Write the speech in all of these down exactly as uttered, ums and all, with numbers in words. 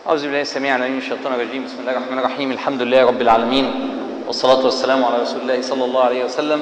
أعوذ بالله السميع العليم من الشيطان الرجيم. بسم الله الرحمن الرحيم. الحمد لله رب العالمين، والصلاة والسلام على رسول الله صلى الله عليه وسلم.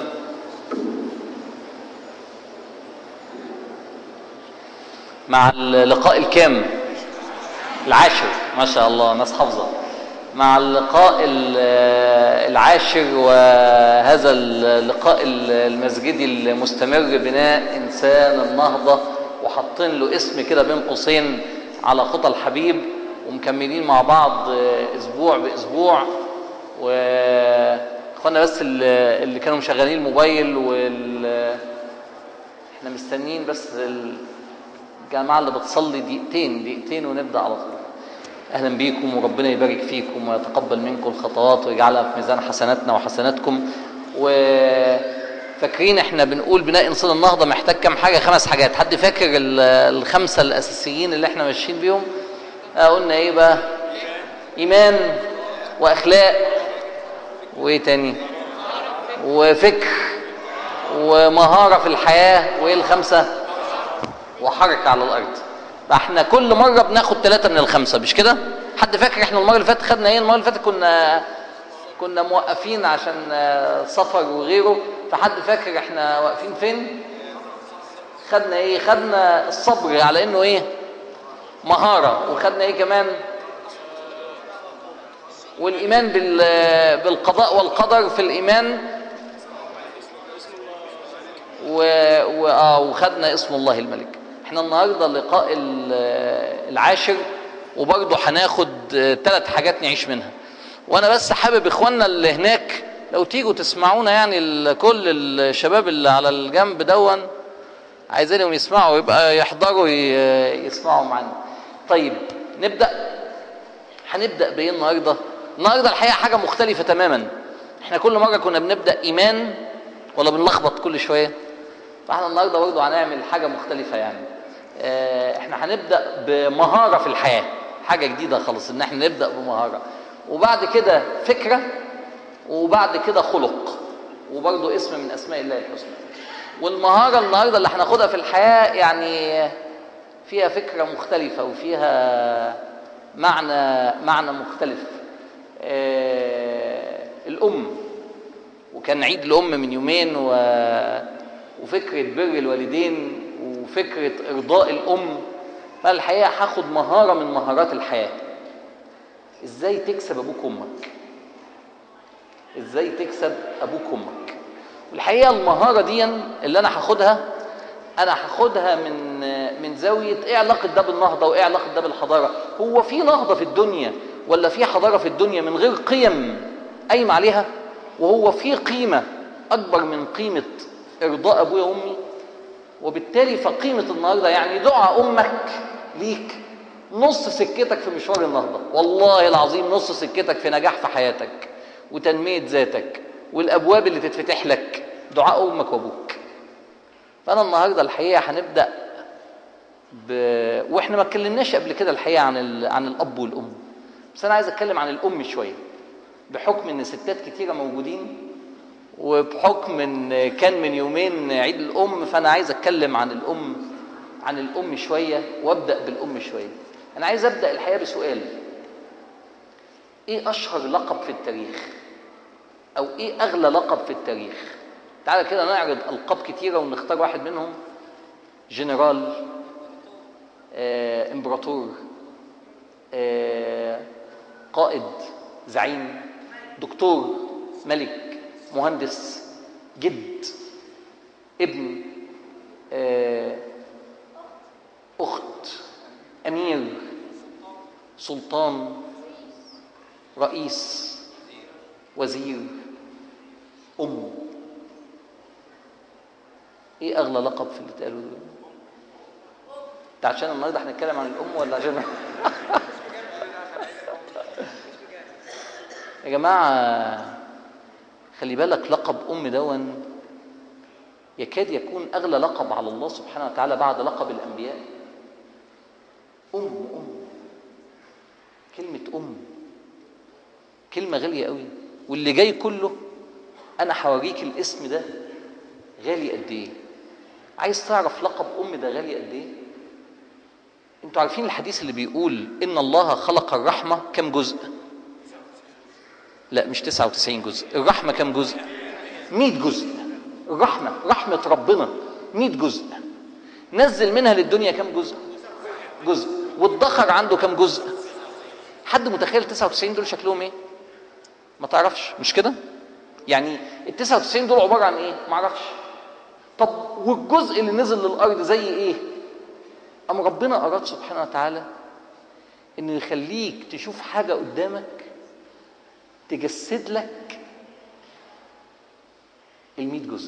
مع اللقاء الكام العاشر، ما شاء الله ناس حافظة، مع اللقاء العاشر، وهذا اللقاء المسجدي المستمر بناء إنسان النهضة، وحاطين له اسم كده بين قوسين على خطى الحبيب، ومكملين مع بعض اسبوع باسبوع. واخوانا بس اللي كانوا مشغلين الموبايل وال احنا مستنيين بس الجماعه اللي بتصلي دقيقتين دقيقتين ونبدا على طول. اهلا بيكم، وربنا يبارك فيكم ويتقبل منكم الخطوات ويجعلها في ميزان حسناتنا وحسناتكم. وفاكرين احنا بنقول بناء انسان النهضه محتاج كام حاجه؟ خمس حاجات. حد فاكر الخمسه الاساسيين اللي احنا ماشيين بيهم؟ قلنا ايه بقى؟ ايمان واخلاق وايه تاني؟ وفكر ومهاره في الحياه. وايه الخمسه؟ وحركه على الارض. فاحنا كل مره بناخد ثلاثه من الخمسه، مش كده؟ حد فاكر احنا المره اللي فاتت خدنا ايه؟ المره اللي فاتت كنا كنا موقفين عشان سفر وغيره. فحد فاكر احنا واقفين فين؟ خدنا ايه؟ خدنا الصبر على انه ايه؟ مهارة. وخدنا ايه كمان؟ والإيمان بالقضاء والقدر في الإيمان. و... و... آه وخدنا اسم الله الملك. احنا النهاردة اللقاء العاشر، وبرضه هناخد ثلاث حاجات نعيش منها. وانا بس حابب اخواننا اللي هناك لو تيجوا تسمعونا، يعني كل الشباب اللي على الجنب دون عايزينهم يسمعوا، يبقى يحضروا يسمعوا معانا. طيب نبدأ. هنبدأ بإيه النهاردة؟ النهاردة الحقيقة حاجة مختلفة تماما. احنا كل مرة كنا بنبدأ إيمان ولا بنلخبط كل شوية؟ فاحنا النهاردة برضه هنعمل حاجة مختلفة. يعني اه احنا هنبدأ بمهارة في الحياة، حاجة جديدة خالص ان احنا نبدأ بمهارة، وبعد كده فكرة، وبعد كده خلق، وبرضه اسم من أسماء الله الحسنى. والمهارة النهاردة اللي هناخدها في الحياة يعني فيها فكرة مختلفة، وفيها معنى معنى مختلف. آه الأم، وكان عيد الأم من يومين، و... وفكرة بر الوالدين، وفكرة إرضاء الأم. فالحقيقة هاخد مهارة من مهارات الحياة. إزاي تكسب أبوك وأمك؟ إزاي تكسب أبوك وأمك؟ والحقيقة المهارة دي اللي أنا هاخدها، أنا هاخدها من من زاوية إيه علاقة ده بالنهضة وإيه علاقة ده بالحضارة. هو في نهضة في الدنيا ولا في حضارة في الدنيا من غير قيم قايمة عليها؟ وهو في قيمة أكبر من قيمة إرضاء أبويا وأمي؟ وبالتالي فقيمة النهاردة يعني دعاء أمك ليك نص سكتك في مشوار النهضة، والله العظيم نص سكتك في نجاح في حياتك وتنمية ذاتك، والأبواب اللي تتفتح لك دعاء أمك وأبوك. فأنا النهاردة الحقيقة هنبدأ ب... وإحنا ما اتكلمناش قبل كده الحقيقة عن ال... عن الأب والأم، بس أنا عايز أتكلم عن الأم شوية، بحكم إن ستات كتيرة موجودين، وبحكم إن كان من يومين عيد الأم. فأنا عايز أتكلم عن الأم عن الأم شوية، وأبدأ بالأم شوية. أنا عايز أبدأ الحقيقة بسؤال: إيه أشهر لقب في التاريخ؟ أو إيه أغلى لقب في التاريخ؟ تعالى كده نعرض ألقاب كتيرة ونختار واحد منهم. جنرال، آه، إمبراطور، آه، قائد، زعيم، دكتور، ملك، مهندس، جد، ابن، آه، أخت، أمير، سلطان، رئيس، وزير، أم. ايه اغلى لقب في اللي اتقالوا دول؟ ده عشان النهارده هنتكلم عن الام ولا عشان يا جماعه خلي بالك، لقب ام دون يكاد يكون اغلى لقب على الله سبحانه وتعالى بعد لقب الانبياء. ام ام كلمه ام كلمه غاليه قوي. واللي جاي كله انا هوريك الاسم ده غالي قد ايه. عايز تعرف لقب ام ده غالي قد ايه؟ انتوا عارفين الحديث اللي بيقول ان الله خلق الرحمة كم جزء؟ لا مش تسعة وتسعين جزء. الرحمة كم جزء؟ مئة جزء. الرحمة رحمة ربنا مئة جزء. نزل منها للدنيا كم جزء؟ جزء. وادخر عنده كم جزء؟ حد متخيل تسعة وتسعين دول شكلهم ايه؟ ما تعرفش، مش كده؟ يعني ال تسعة وتسعين دول عبارة عن ايه؟ ما اعرفش. طب والجزء اللي نزل للارض زي ايه؟ أم ربنا أراد سبحانه وتعالى إنه يخليك تشوف حاجة قدامك تجسد لك المئة جزء.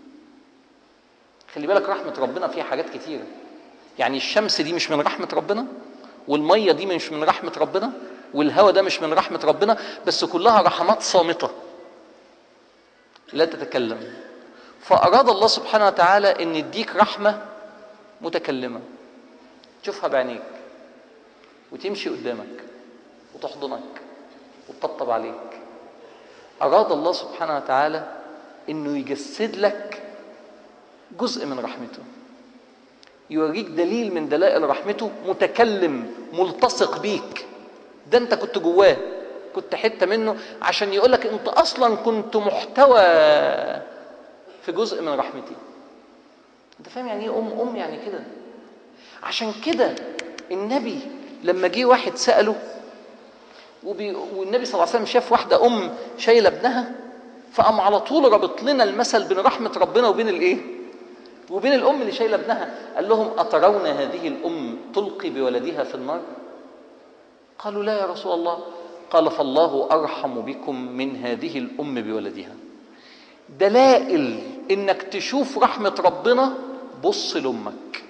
خلي بالك رحمة ربنا فيها حاجات كتيرة. يعني الشمس دي مش من رحمة ربنا، والمية دي مش من رحمة ربنا، والهواء ده مش من رحمة ربنا، بس كلها رحمات صامتة لا تتكلم. فأراد الله سبحانه وتعالى إن يديك رحمة متكلمة تشوفها بعينيك وتمشي قدامك وتحضنك وتطبطب عليك. أراد الله سبحانه وتعالى إنه يجسد لك جزء من رحمته، يوريك دليل من دلائل رحمته متكلم ملتصق بيك. ده أنت كنت جواه، كنت حتة منه، عشان يقولك أنت أصلا كنت محتوى في جزء من رحمتي. أنت فاهم يعني إيه أم؟ أم يعني كده. عشان كده النبي لما جه واحد سأله وبي... والنبي صلى الله عليه وسلم شاف واحدة أم شايلة ابنها، فقام على طول ربط لنا المثل بين رحمة ربنا وبين الإيه؟ وبين الأم اللي شايلة ابنها. قال لهم أترون هذه الأم تلقي بولدها في النار؟ قالوا لا يا رسول الله. قال فالله أرحم بكم من هذه الأم بولدها. دلائل إنك تشوف رحمة ربنا، بص لأمك.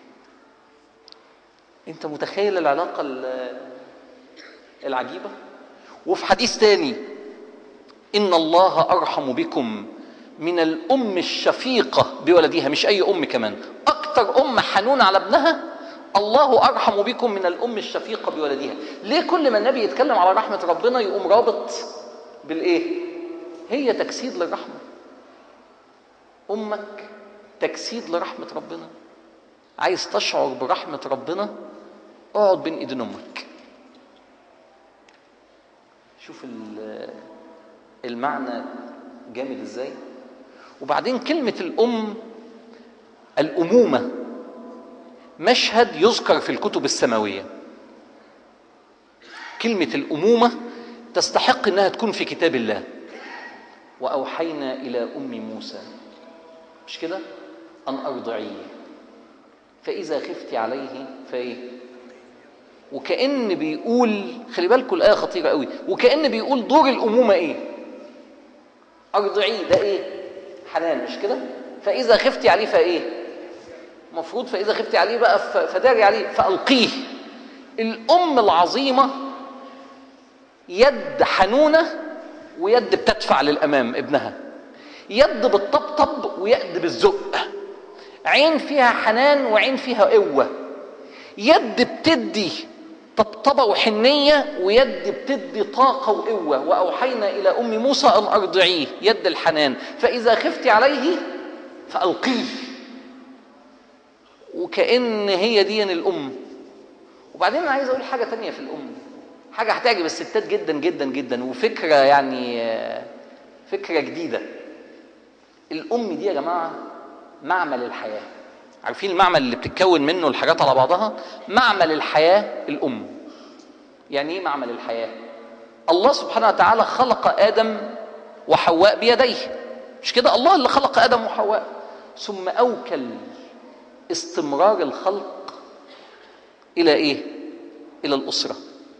أنت متخيل العلاقة العجيبة؟ وفي حديث تاني إن الله أرحم بكم من الأم الشفيقة بولدها. مش أي أم، كمان أكتر أم حنون على ابنها. الله أرحم بكم من الأم الشفيقة بولدها. ليه كل ما النبي يتكلم على رحمة ربنا يقوم رابط بالإيه؟ هي تجسيد للرحمة. أمك تجسيد لرحمة ربنا. عايز تشعر برحمة ربنا؟ اقعد بين ايدين امك. شوف المعنى جامد ازاي. وبعدين كلمة الأم، الأمومة، مشهد يذكر في الكتب السماوية. كلمة الأمومة تستحق انها تكون في كتاب الله. وأوحينا إلى أم موسى، مش كده؟ أن أرضعيه فإذا خفت عليه فإيه؟ وكأن بيقول، خلي بالكم الآية خطيرة قوي، وكأن بيقول دور الأمومة إيه؟ أرضعيه، ده إيه؟ حنان، مش كده؟ فإذا خفتي عليه فإيه؟ مفروض فإذا خفتي عليه بقى فداري عليه فألقيه. الأم العظيمة يد حنونة ويد بتدفع للأمام ابنها، يد بالطبطب ويد بالزق، عين فيها حنان وعين فيها قوة، يد بتدي طبطبة وحنية ويد بتدي طاقة وقوة. وأوحينا إلى أم موسى أن أرضعيه، يد الحنان، فإذا خفت عليه فألقيه. وكأن هي دي الأم. وبعدين أنا عايز أقول حاجة تانية في الأم، حاجة هتعجب الستات جدا جدا جدا، وفكرة يعني فكرة جديدة. الأم دي يا جماعة معمل الحياة. عارفين المعمل اللي بتتكون منه الحاجات على بعضها؟ معمل الحياة الأم. يعني إيه معمل الحياة؟ الله سبحانه وتعالى خلق آدم وحواء بيديه، مش كده؟ الله اللي خلق آدم وحواء، ثم أوكل استمرار الخلق إلى إيه؟ إلى الأسرة.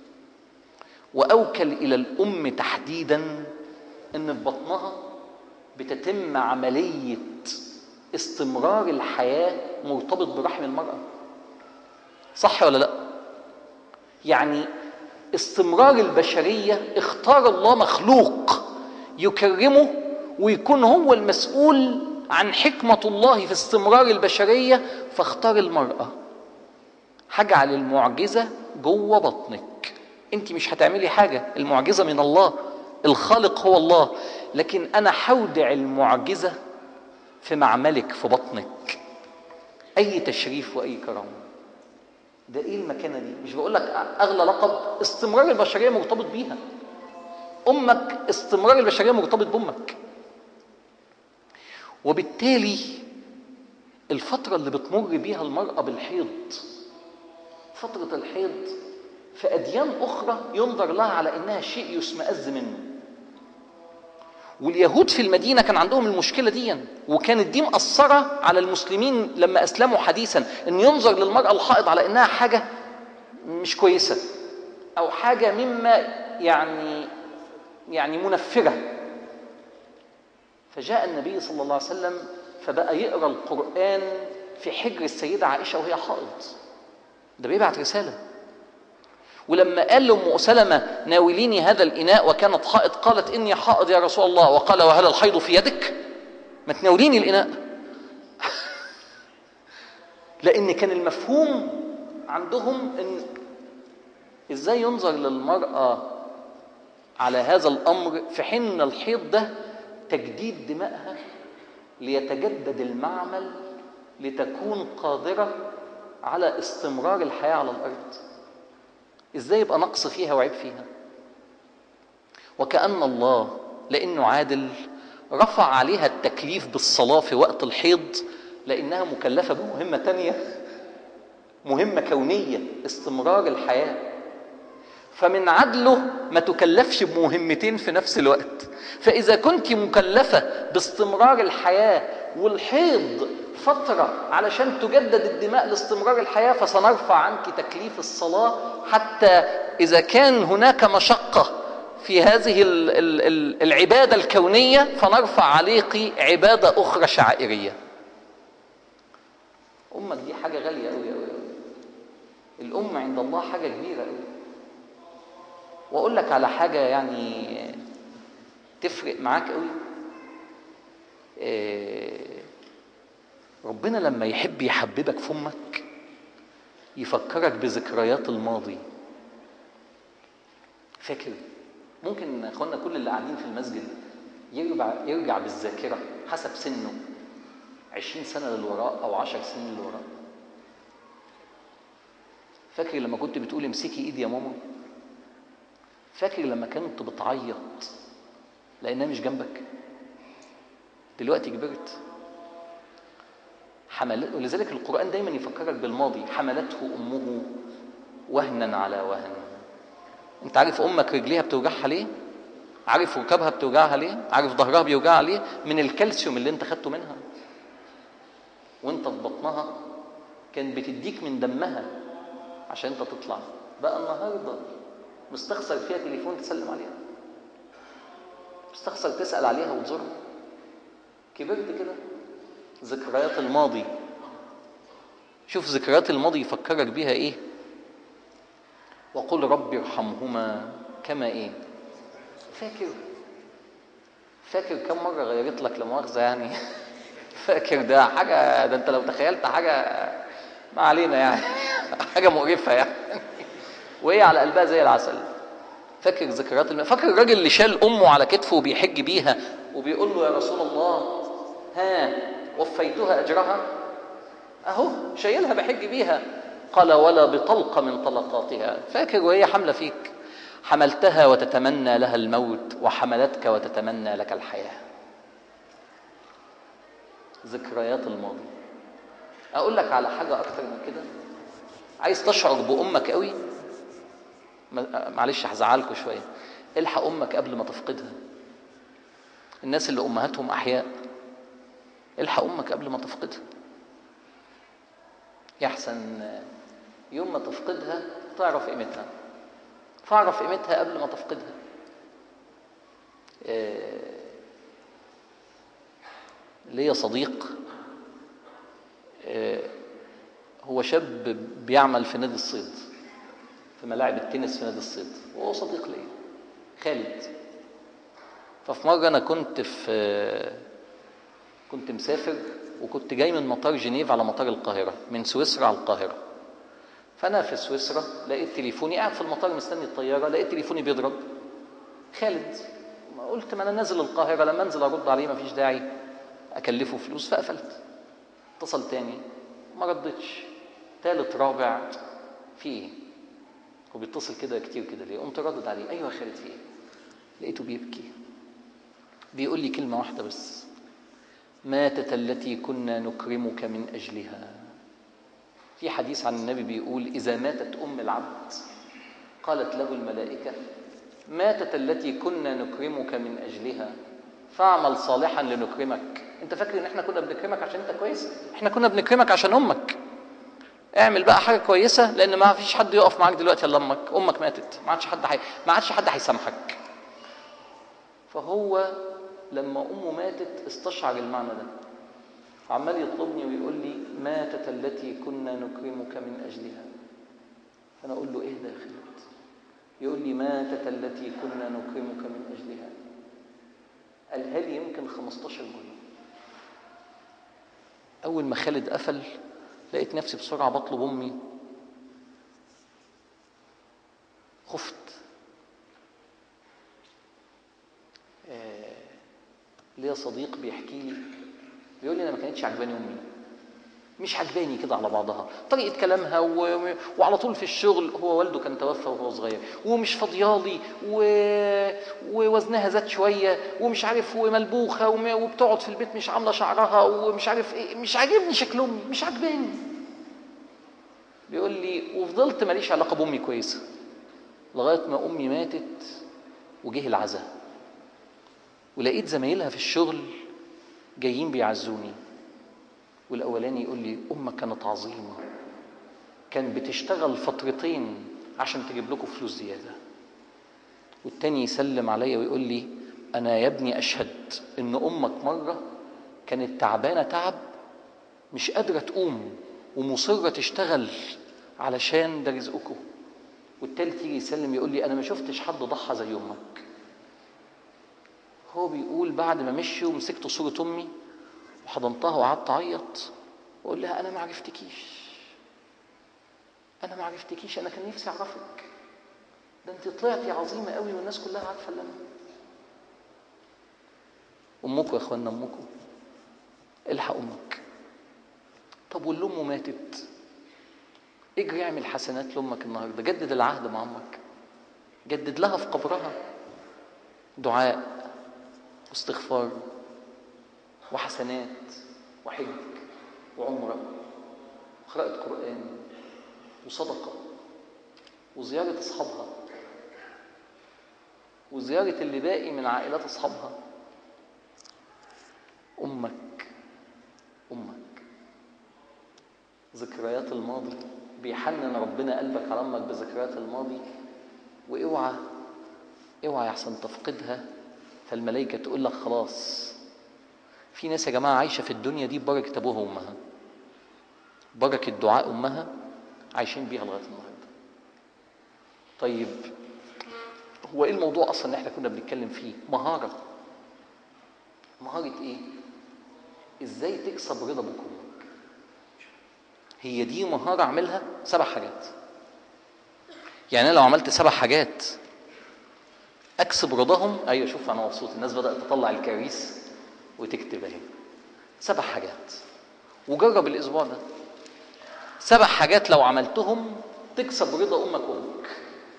وأوكل إلى الأم تحديداً إن في بطنها بتتم عملية استمرار الحياة مرتبط برحم المرأة. صح ولا لا؟ يعني استمرار البشرية اختار الله مخلوق يكرمه ويكون هو المسؤول عن حكمة الله في استمرار البشرية، فاختار المرأة. هجعل المعجزة جوه بطنك. انت مش هتعملي حاجة، المعجزة من الله، الخالق هو الله، لكن انا هودع المعجزة في معملك في بطنك. اي تشريف واي كرم. ده ايه المكانه دي؟ مش بقول لك اغلى لقب، استمرار البشريه مرتبط بيها. امك استمرار البشريه مرتبط بامك. وبالتالي الفتره اللي بتمر بيها المراه بالحيض، فتره الحيض في اديان اخرى ينظر لها على انها شيء يشمئز منه. واليهود في المدينه كان عندهم المشكله دي، وكانت دي مأثره على المسلمين لما اسلموا حديثا، ان ينظر للمراه الحائض على انها حاجه مش كويسه او حاجه مما يعني يعني منفره. فجاء النبي صلى الله عليه وسلم فبقى يقرا القرآن في حجر السيده عائشه وهي حائض. ده بيبعت رساله. ولما قال لأم سلمة ناوليني هذا الإناء وكانت حائض، قالت إني حائض يا رسول الله، وقال وهل الحيض في يدك؟ ما تناوليني الإناء. لأن كان المفهوم عندهم إن إزاي ينظر للمرأة على هذا الأمر في حين الحيض ده تجديد دمائها ليتجدد المعمل لتكون قادرة على استمرار الحياة على الأرض. ازاي يبقى نقص فيها وعيب فيها؟ وكأن الله لأنه عادل رفع عليها التكليف بالصلاة في وقت الحيض، لأنها مكلفة بمهمة تانية، مهمة كونية، استمرار الحياة. فمن عدله ما تكلفش بمهمتين في نفس الوقت. فإذا كنت مكلفة باستمرار الحياة والحيض فترة علشان تجدد الدماء لاستمرار الحياة، فسنرفع عنك تكليف الصلاة، حتى إذا كان هناك مشقة في هذه العبادة الكونية فنرفع عليك عبادة أخرى شعائرية. أمك دي حاجة غالية أوي أوي أوي. الأم عند الله حاجة كبيرة أوي. وأقول لك على حاجة يعني تفرق معاك أوي. إيه ربنا لما يحب يحببك في امك يفكرك بذكريات الماضي. فاكر؟ ممكن اخوانا كل اللي قاعدين في المسجد يرجع يرجع بالذاكره حسب سنه عشرين سنه للوراء او عشر سنين للوراء. فاكر لما كنت بتقول امسكي ايدي يا ماما؟ فاكر لما كنت بتعيط لانها مش جنبك؟ دلوقتي كبرت حمل، ولذلك القرآن دايما يفكرك بالماضي. حملته أمه وهنا على وهن. انت عارف أمك رجليها بتوجعها ليه؟ عارف ركبها بتوجعها ليه؟ عارف ظهرها بيوجعها ليه؟ من الكالسيوم اللي انت خدته منها. وانت في بطنها كانت بتديك من دمها عشان انت تطلع. بقى النهارده مستخسر فيها تليفون تسلم عليها، مستخسر تسأل عليها وتزورها. كبرت كده. ذكريات الماضي. شوف ذكريات الماضي يفكرك بيها ايه؟ وقل رب ارحمهما كما ايه؟ فاكر؟ فاكر كم مرة غيرت لك لمؤاخذة يعني؟ فاكر؟ ده حاجة، ده انت لو تخيلت حاجة ما علينا يعني حاجة مقرفة يعني وهي على قلبها زي العسل. فاكر ذكريات الم... فاكر الراجل اللي شال امه على كتفه وبيحج بيها وبيقول له يا رسول الله ها وفيتها اجرها؟ اهو شايلها بحج بيها. قال ولا بطلقه من طلقاتها. فاكر وهي حامله فيك؟ حملتها وتتمنى لها الموت وحملتك وتتمنى لك الحياه. ذكريات الماضي. اقول لك على حاجه اكتر من كده. عايز تشعر بامك قوي؟ معلش هزعلكوا شويه. الحق امك قبل ما تفقدها. الناس اللي امهاتهم احياء الحق امك قبل ما تفقدها. يحسن يوم ما تفقدها تعرف قيمتها. فاعرف قيمتها قبل ما تفقدها. إيه... ليا صديق إيه... هو شاب بيعمل في نادي الصيد، في ملاعب التنس في نادي الصيد، وهو صديق ليا خالد. ففي مرة أنا كنت في كنت مسافر وكنت جاي من مطار جنيف على مطار القاهرة، من سويسرا على القاهرة. فأنا في سويسرا لقيت تليفوني، قاعد في المطار مستني الطيارة، لقيت تليفوني بيضرب. خالد. قلت ما أنا نازل القاهرة، لما أنزل أرد عليه مفيش داعي أكلفه فلوس، فقفلت. اتصل تاني ما ردتش، تالت رابع في ايه؟ هو بيتصل كده كتير كده ليه؟ قمت ردد عليه: ايوه يا خالد في ايه؟ لقيته بيبكي بيقول لي كلمه واحده بس: ماتت التي كنا نكرمك من اجلها. في حديث عن النبي بيقول: اذا ماتت ام العبد قالت له الملائكه: ماتت التي كنا نكرمك من اجلها فاعمل صالحا لنكرمك. انت فاكر ان احنا كنا بنكرمك عشان انت كويس؟ احنا كنا بنكرمك عشان امك. اعمل بقى حاجه كويسه، لان ما فيش حد يقف معاك دلوقتي الا امك. امك ماتت، ما عادش حد حي... ما عادش حد هيسامحك. فهو لما امه ماتت استشعر المعنى ده، عمال يطلبني ويقول لي: ماتت التي كنا نكرمك من اجلها. فانا اقول له: اهدى يا خالد. يقول لي: ماتت التي كنا نكرمك من اجلها. قالها لي يمكن خمستاشر مرة. اول ما خالد قفل لقيت نفسي بسرعه بطلب امي. خفت. آه... ليا صديق بيحكي لي، بيقول لي: انا ما كانتش عجباني امي، مش عجباني كده على بعضها، طريقه كلامها و... وعلى طول في الشغل. هو والده كان توفى وهو صغير، ومش فاضيالي و... ووزنها زاد شويه ومش عارف، وملبوخه وم... وبتقعد في البيت مش عامله شعرها ومش عارف ايه. مش عاجبني شكل امي، مش عجباني. بيقول لي: وفضلت ماليش علاقه بامي كويسه لغايه ما امي ماتت وجه العزاء، ولقيت زمايلها في الشغل جايين بيعزوني، والاولاني يقول لي: امك كانت عظيمه، كان بتشتغل فترتين عشان تجيب لكم فلوس زياده. والتاني يسلم عليا ويقول لي: انا يا ابني اشهد ان امك مره كانت تعبانه تعب مش قادره تقوم ومصره تشتغل علشان ده رزقكم. والتالت يجي يسلم يقول لي: انا ما شفتش حد ضحى زي امك. هو بيقول: بعد ما مشي ومسكت صوره امي وحضنتها وقعدت اعيط واقول لها: انا ما عرفتكيش، انا ما عرفتكيش، انا كان نفسي اعرفك، ده انت طلعتي عظيمه قوي والناس كلها عارفه اللي انا. امكم يا اخوانا، امكم الحق امك. طب واللي امه ماتت، اجري اعمل حسنات لامك النهارده، جدد العهد مع امك، جدد لها في قبرها دعاء واستغفار وحسنات وحج وعمره وقراءة قرآن وصدقة وزيارة أصحابها وزيارة اللي باقي من عائلات أصحابها. أمك أمك ذكريات الماضي، بيحنن ربنا قلبك على أمك بذكريات الماضي. وإوعى إوعى يحسن تفقدها فالملائكة تقول لك خلاص. في ناس يا جماعة عايشة في الدنيا دي ببركة أبوها وأمها، بركة دعاء أمها عايشين بيها لغاية النهاردة. طيب هو إيه الموضوع أصلا اللي إحنا كنا بنتكلم فيه؟ مهارة. مهارة إيه؟ إزاي تكسب رضا أبوك وأمك. هي دي مهارة أعملها سبع حاجات. يعني أنا لو عملت سبع حاجات أكسب رضاهم، أيوة شوف أنا مبسوط، الناس بدأت تطلع الكراريس وتكتب أهي سبع حاجات، وجرب الأسبوع ده سبع حاجات لو عملتهم تكسب رضا أمك وأبوك.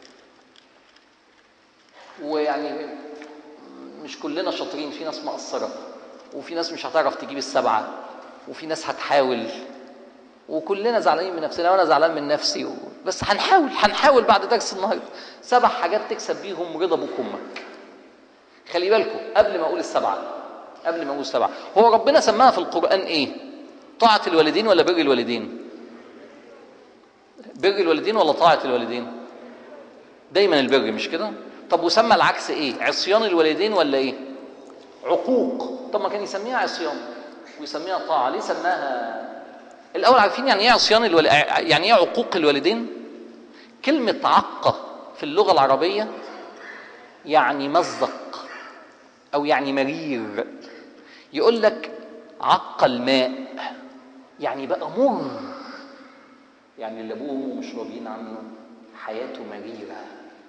ويعني مش كلنا شاطرين، في ناس مقصرة وفي ناس مش هتعرف تجيب السبعة وفي ناس هتحاول، وكلنا زعلانين من نفسنا وانا زعلان من نفسي و... بس هنحاول هنحاول بعد درس النهارده سبع حاجات تكسب بيهم رضا ابوك وامك. خلي بالكم قبل ما اقول السبعه قبل ما اقول السبعه هو ربنا سماها في القرآن ايه؟ طاعة الوالدين ولا بر الوالدين؟ بر الوالدين ولا طاعة الوالدين؟ دايما البر، مش كده؟ طب وسمى العكس ايه؟ عصيان الوالدين ولا ايه؟ عقوق. طب ما كان يسميها عصيان ويسميها طاعه، ليه سماها؟ الاول عارفين يعني ايه عصيان الوال... يعني ايه عقوق الوالدين؟ كلمه عقه في اللغه العربيه يعني مزق او يعني مرير. يقول لك عق الماء يعني بقى مر، يعني اللي ابوه وامه مش راضيين عنه حياته مريره.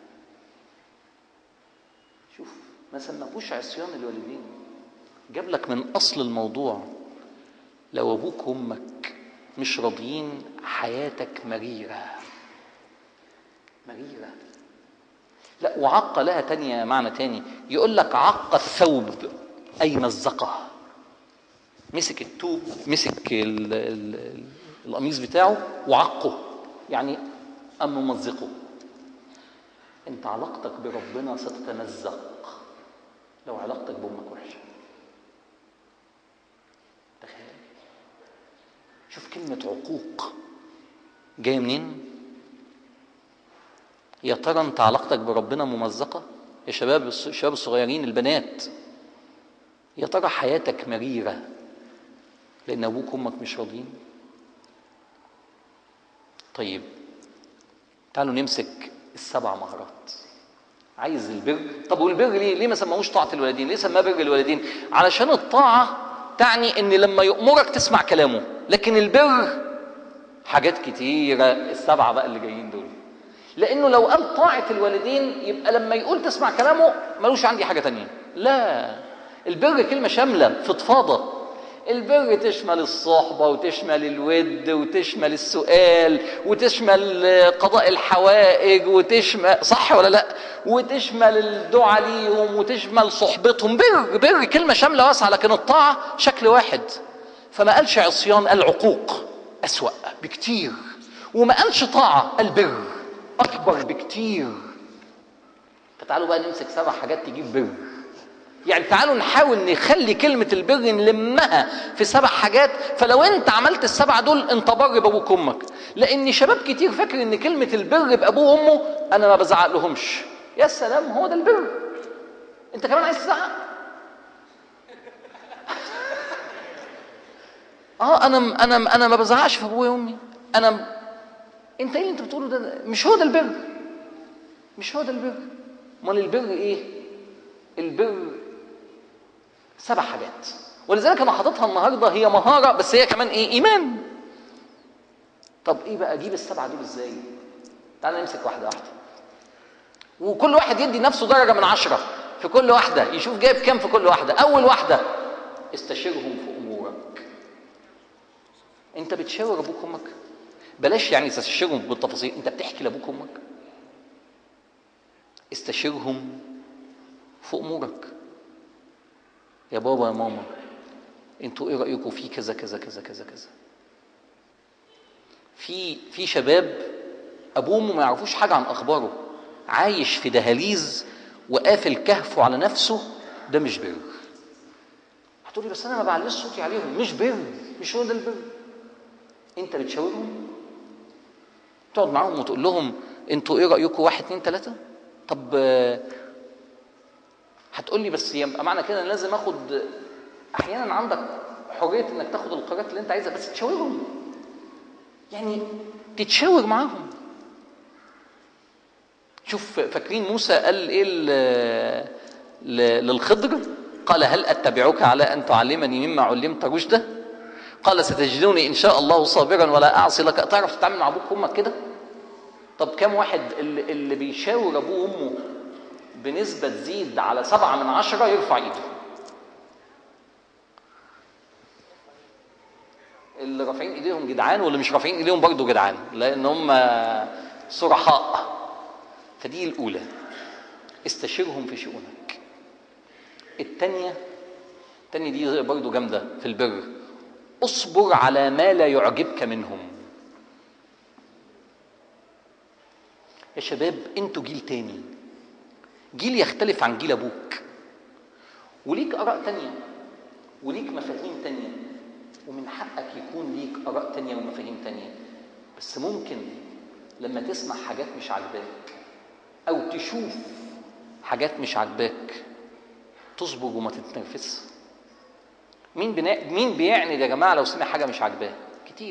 شوف ما سماهوش عصيان الوالدين، جاب لك من اصل الموضوع لو ابوك وامك مش راضيين حياتك مريره. مريرة. لا، وعق لها تانية معنى تاني، يقول لك عق الثوب أي مزقه. مسك التوب، مسك ال ال القميص بتاعه وعقه، يعني أم ممزقه. انت علاقتك بربنا ستتمزق لو علاقتك بأمك وحشة. تخيل، شوف كلمة عقوق جاية منين. يا ترى انت علاقتك بربنا ممزقة يا شباب، الشباب الصغيرين، البنات، يا ترى حياتك مريرة لأن أبوك وأمك مش راضيين؟ طيب تعالوا نمسك السبع مهارات. عايز البر، طب والبر ليه؟ ليه ما سموش طاعة الوالدين؟ ليه سماه بر الوالدين؟ علشان الطاعة تعني ان لما يأمرك تسمع كلامه، لكن البر حاجات كتيرة، السبعة بقى اللي جايين دول. لانه لو قال طاعة الوالدين يبقى لما يقول تسمع كلامه ملوش عندي حاجة تانية. لا، البر كلمة شاملة فضفاضة. البر تشمل الصحبة وتشمل الود وتشمل السؤال وتشمل قضاء الحوائج وتشمل، صح ولا لا، وتشمل الدعاء ليهم وتشمل صحبتهم. بر بر كلمة شاملة واسعة، لكن الطاعة شكل واحد. فما قالش عصيان، قال عقوق أسوأ بكتير. وما قالش طاعة، قال بر أكبر بكتير. فتعالوا بقى نمسك سبع حاجات تجيب بر. يعني تعالوا نحاول نخلي كلمة البر نلمها في سبع حاجات. فلو انت عملت السبعة دول انت بر بابوك وامك. لان شباب كتير فاكر ان كلمة البر بابوه وامه انا ما بزعق لهمش. يا سلام، هو ده البر؟ انت كمان عايز تزعق؟ اه انا انا انا ما بزعقش في ابويا وامي. انا انت ايه اللي انت بتقوله ده؟ مش هو ده البر، مش هو ده البر. امال البر ايه؟ البر سبع حاجات، ولذلك انا حاططها النهارده هي مهاره، بس هي كمان ايه؟ ايمان. طب ايه بقى اجيب السبعه دول ازاي؟ تعالى نمسك واحده واحده، وكل واحد يدي نفسه درجه من عشره في كل واحده، يشوف جايب كام في كل واحده. اول واحده، استشيرهم في امورك. انت بتشاور ابوك وامك؟ بلاش يعني تستشيرهم بالتفاصيل، انت بتحكي لابوك وامك. استشيرهم في امورك. يا بابا يا ماما، انتوا ايه رايكم في كذا كذا كذا كذا كذا؟ في في شباب ابوه وامه ما يعرفوش حاجه عن اخباره، عايش في دهاليز وقافل كهفه على نفسه. ده مش بر. هتقولي بس انا ما بعليش صوتي عليهم. مش بر، مش هو ده البر. انت بتشاورهم، تقعد معاهم وتقول لهم انتوا ايه رايكم واحد اتنين تلاته؟ طب هتقولي بس يبقى معنى كده انا لازم اخد. احيانا عندك حريه انك تاخد القرارات اللي انت عايزها، بس تشاورهم، يعني تتشاور معاهم. شوف فاكرين موسى قال ايه للخضر؟ قال هل اتبعك على ان تعلمني مما علمت رشدا؟ قال ستجدوني ان شاء الله صابرا ولا اعصي لك. تعرف تتعامل مع ابوك وامك كده؟ طب كم واحد اللي, اللي بيشاور ابوه وامه بنسبه تزيد على سبعه من عشره يرفع ايده؟ اللي رافعين ايديهم جدعان، واللي مش رافعين ايديهم برضه جدعان، لان هم صرحاء. فدي الاولى، استشيرهم في شؤونك. الثانيه الثانيه دي برضه جامده في البر، اصبر على ما لا يعجبك منهم. يا شباب انتوا جيل تاني، جيل يختلف عن جيل ابوك، وليك اراء تانيه وليك مفاهيم تانيه، ومن حقك يكون ليك اراء تانيه ومفاهيم تانيه. بس ممكن لما تسمع حاجات مش عاجباك او تشوف حاجات مش عاجباك تصبر وما تتنرفزش. مين بنا... مين بيعني يا جماعه لو سمع حاجه مش عاجباه؟ كتير.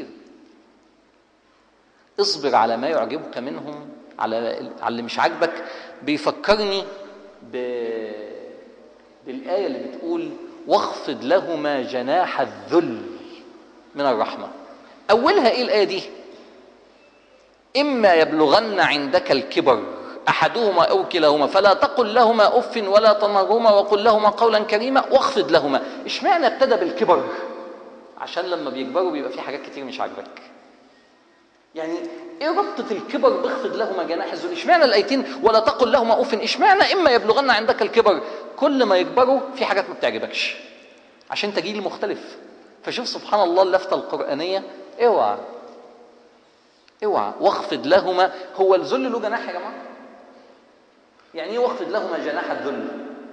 اصبر على ما يعجبك منهم، على على اللي مش عاجبك. بيفكرني ب... بالايه اللي بتقول واخفض لهما جناح الذل من الرحمه. اولها ايه الايه دي؟ اما يبلغن عندك الكبر احدهما او كلاهما فلا تقل لهما اف ولا تنهرهما وقل لهما قولا كريما واخفض لهما. اشمعنى ابتدى بالكبر؟ عشان لما بيكبروا بيبقى في حاجات كتير مش عاجبك. يعني ايه ربطة الكبر باخفض لهما جناح الذل؟ اشمعنى الايتين ولا تقل لهما اوف؟ اشمعنى اما يبلغن عندك الكبر؟ كل ما يكبروا في حاجات ما بتعجبكش عشان انت جيل مختلف. فشوف سبحان الله اللفتة القرآنية، اوعى اوعى واخفض لهما. هو الذل له جناح يا جماعة؟ يعني ايه واخفض لهما جناح الذل؟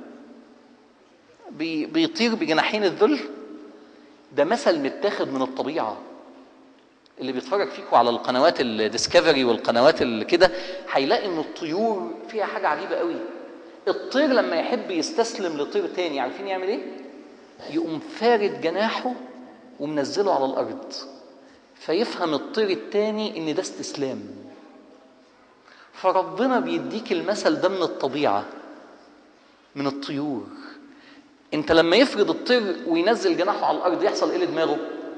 بي بيطير بجناحين الذل؟ ده مثل متاخد من الطبيعة. اللي بيتفرج فيكم على القنوات الديسكفري والقنوات اللي كده هيلاقي ان الطيور فيها حاجة عجيبة قوي. الطير لما يحب يستسلم لطير تاني عارفين يعمل ايه؟ يقوم فارد جناحه ومنزله على الارض، فيفهم الطير التاني ان ده استسلام. فربنا بيديك المثل ده من الطبيعة، من الطيور. انت لما يفرد الطير وينزل جناحه على الارض يحصل ايه لدماغه؟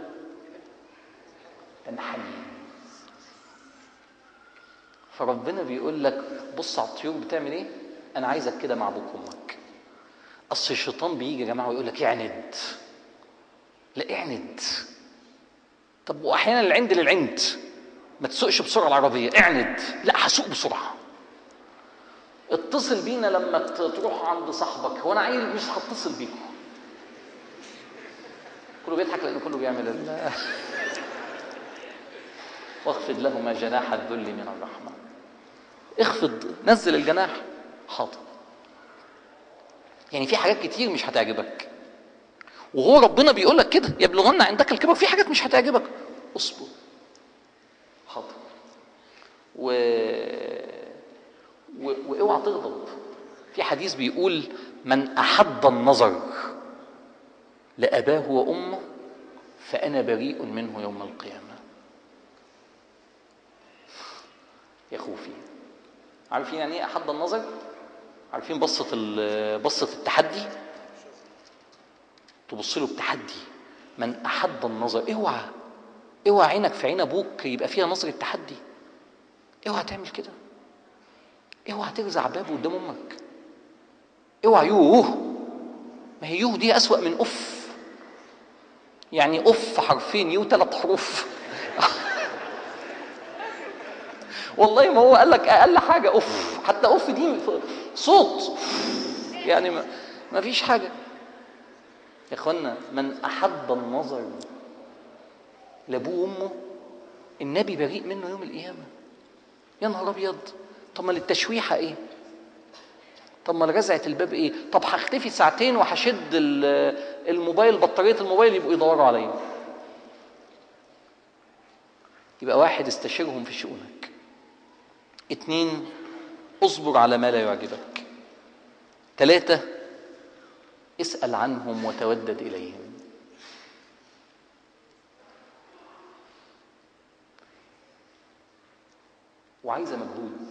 تنحني. فربنا بيقول لك بص على الطيور بتعمل ايه، انا عايزك كده مع ابوك وامك. اصل الشيطان بيجي يا جماعه ويقول لك اعند، لا اعند. طب واحيانا العند للعند، ما تسوقش بسرعه العربيه، اعند، لا هسوق بسرعه. اتصل بينا لما تروح عند صاحبك، هو انا عيل مش هتصل بيكم. كله بيضحك لان كله بيعمل ال واخفض لهما جناح الذل من الرحمه. اخفض، نزل الجناح، حاضر. يعني في حاجات كتير مش هتعجبك، وهو ربنا بيقول لك كده يبلغن عندك الكبر، في حاجات مش هتعجبك، اصبر، حاضر. و... و... واوعى تغضب. في حديث بيقول من احب النظر لاباه وامه فانا بريء منه يوم القيامه. يا خوفي، عارفين يعني ايه احب النظر؟ عارفين بصة بصة التحدي؟ تبص له بتحدي. من احب النظر، اوعى اوعى عينك في عين ابوك يبقى فيها نظرة تحدي. اوعى تعمل كده. اوعى ترزع بابه قدام امك. اوعى يوه، ما هي يوه دي اسوأ من اف. يعني اف حرفين، يو ثلاث حروف. والله ما هو قال لك اقل حاجه اوف، حتى اوف دي صوت، يعني ما, ما فيش حاجه. يا اخوانا من احب النظر لابوه وامه النبي بريء منه يوم القيامه. يا نهار ابيض. طب ما للتشويحه ايه؟ طب ما لرزعه الباب ايه؟ طب هختفي ساعتين وهشد الموبايل، بطاريه الموبايل يبقوا يدوروا عليا. يبقى واحد استشيرهم في شؤونك. اتنين اصبر على ما لا يعجبك. ثلاثة اسأل عنهم وتودد إليهم. وعايزة مجهود.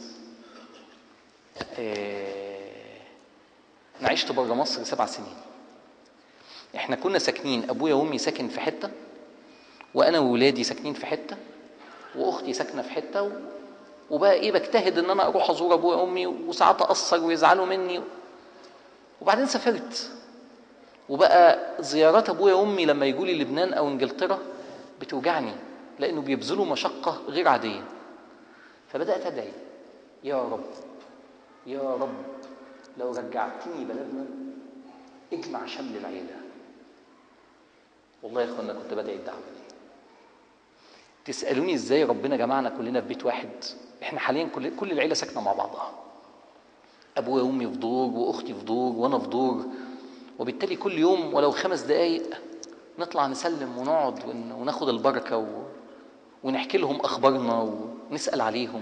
اه... أنا عشت بره مصر سبع سنين. احنا كنا ساكنين، أبويا وأمي ساكن في حتة، وأنا وولادي ساكنين في حتة، وأختي ساكنة في حتة، و... وبقى إيه بجتهد إن أنا أروح أزور أبويا وأمي، وساعات أقصر ويزعلوا مني. وبعدين سافرت، وبقى زيارات ابويا وامي لما يجوا لي لبنان او انجلترا بتوجعني، لانه بيبذلوا مشقه غير عاديه. فبدات ادعي يا رب يا رب لو رجعتني بلدنا اجمع شمل العيله. والله يا اخوانا كنت بدعي الدعوه دي. تسالوني ازاي ربنا جمعنا كلنا في بيت واحد؟ احنا حاليا كل كل العيله ساكنه مع بعضها، ابويا وامي في دور، واختي في دور، وانا في دور. وبالتالي كل يوم ولو خمس دقايق نطلع نسلم ونقعد وناخد البركة و... ونحكي لهم أخبارنا ونسأل عليهم.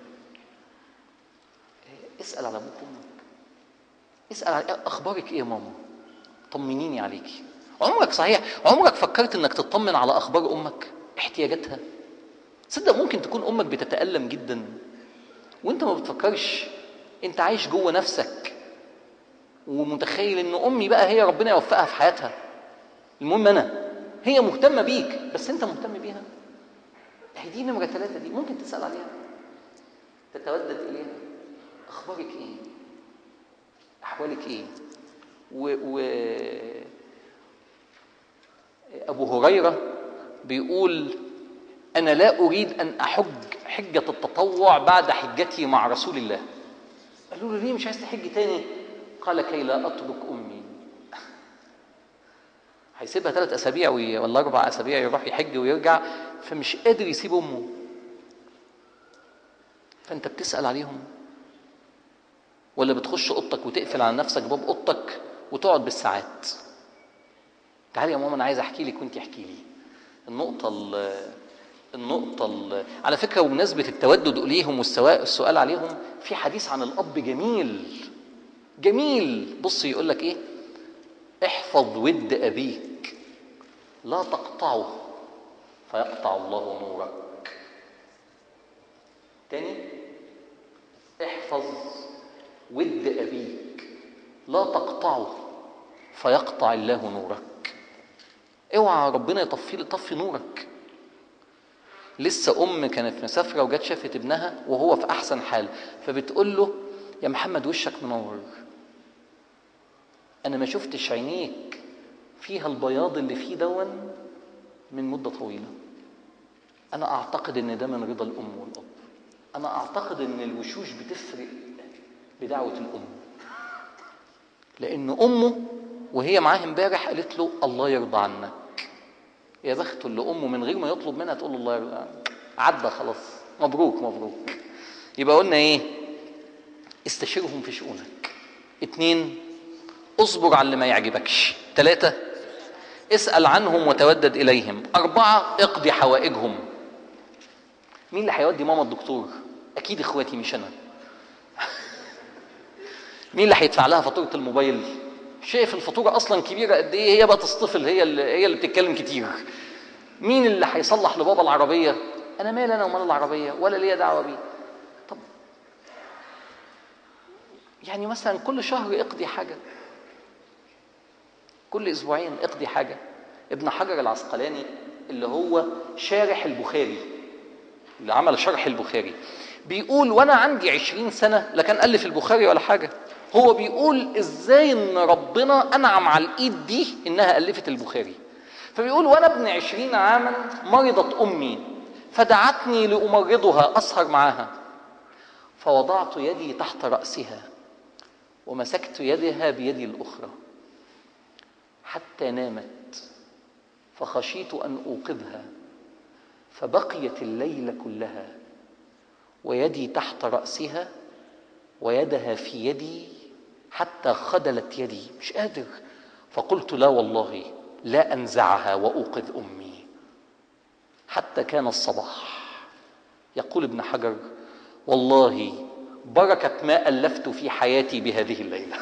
اسأل على أبوك وأمك، اسأل على أخبارك إيه يا ماما، طمنيني عليكي. عمرك صحيح عمرك فكرت إنك تطمن على أخبار أمك، احتياجاتها؟ صدق ممكن تكون أمك بتتألم جدا وإنت ما بتفكرش، إنت عايش جوه نفسك ومتخيل ان امي بقى هي ربنا يوفقها في حياتها. المهم انا هي مهتمه بيك بس انت مهتم بيها. هي دي نمره ثلاثه، دي ممكن تسال عليها، تتودد اليها. اخبارك ايه؟ احوالك ايه؟ و, و... ابو هريره بيقول أنا لا أريد أن أحج حجة التطوع بعد حجتي مع رسول الله. قالوا له ليه مش عايز تحج تاني؟ قال كي لا أترك أمي. هيسيبها ثلاث أسابيع ولا أربع أسابيع يروح يحج ويرجع، فمش قادر يسيب أمه. فأنت بتسأل عليهم ولا بتخش أوضتك وتقفل على نفسك باب أوضتك وتقعد بالساعات؟ تعالي يا ماما أنا عايز أحكي لك وأنت احكي لي. النقطة ال النقطة ال على فكرة وبمناسبة التودد إليهم والسؤال عليهم، في حديث عن الأب جميل جميل. بص يقول لك إيه؟ احفظ ود أبيك لا تقطعه فيقطع الله نورك. تاني، احفظ ود أبيك لا تقطعه فيقطع الله نورك. اوعى ربنا يطفي يطفي نورك. لسه أم كانت مسافرة وجت شافت ابنها وهو في أحسن حال، فبتقول له يا محمد وشك منور، أنا ما شفتش عينيك فيها البياض اللي فيه دون من مدة طويلة. أنا أعتقد إن ده من رضا الأم والأب. أنا أعتقد إن الوشوش بتفرق بدعوة الأم، لأن أمه وهي معاه امبارح قالت له الله يرضى عنك. يا بخته اللي أمه من غير ما يطلب منها تقول له الله يرضى عنك، عدى خلاص، مبروك مبروك. يبقى قلنا إيه؟ استشيرهم في شؤونك. اتنين، اصبر على اللي ما يعجبكش. ثلاثة، اسأل عنهم وتودد إليهم. أربعة، اقضي حوائجهم. مين اللي هيودي ماما الدكتور؟ أكيد إخواتي مش أنا. مين اللي هيدفع لها فاتورة الموبايل؟ شايف الفاتورة أصلا كبيرة قد إيه، هي بقى تصطفل، هي اللي هي اللي بتتكلم كتير. مين اللي هيصلح لبابا العربية؟ أنا مال أنا ومال العربية ولا ليا دعوة بيه. طب يعني مثلا كل شهر اقضي حاجة، كل أسبوعين اقضي حاجة. ابن حجر العسقلاني اللي هو شارح البخاري، اللي عمل شرح البخاري، بيقول وانا عندي عشرين سنة لكن ألف البخاري ولا حاجة. هو بيقول ازاي ان ربنا انعم على الايد دي انها ألفت البخاري. فبيقول وانا ابن عشرين عاما مرضت امي فدعتني لأمرضها، اسهر معها، فوضعت يدي تحت رأسها ومسكت يدها بيدي الأخرى حتى نامت، فخشيت أن أوقظها فبقيت الليل كلها ويدي تحت رأسها ويدها في يدي حتى خدلت يدي، مش قادر. فقلت لا والله لا أنزعها وأوقظ أمي حتى كان الصباح. يقول ابن حجر والله بركة ما ألفت في حياتي بهذه الليلة.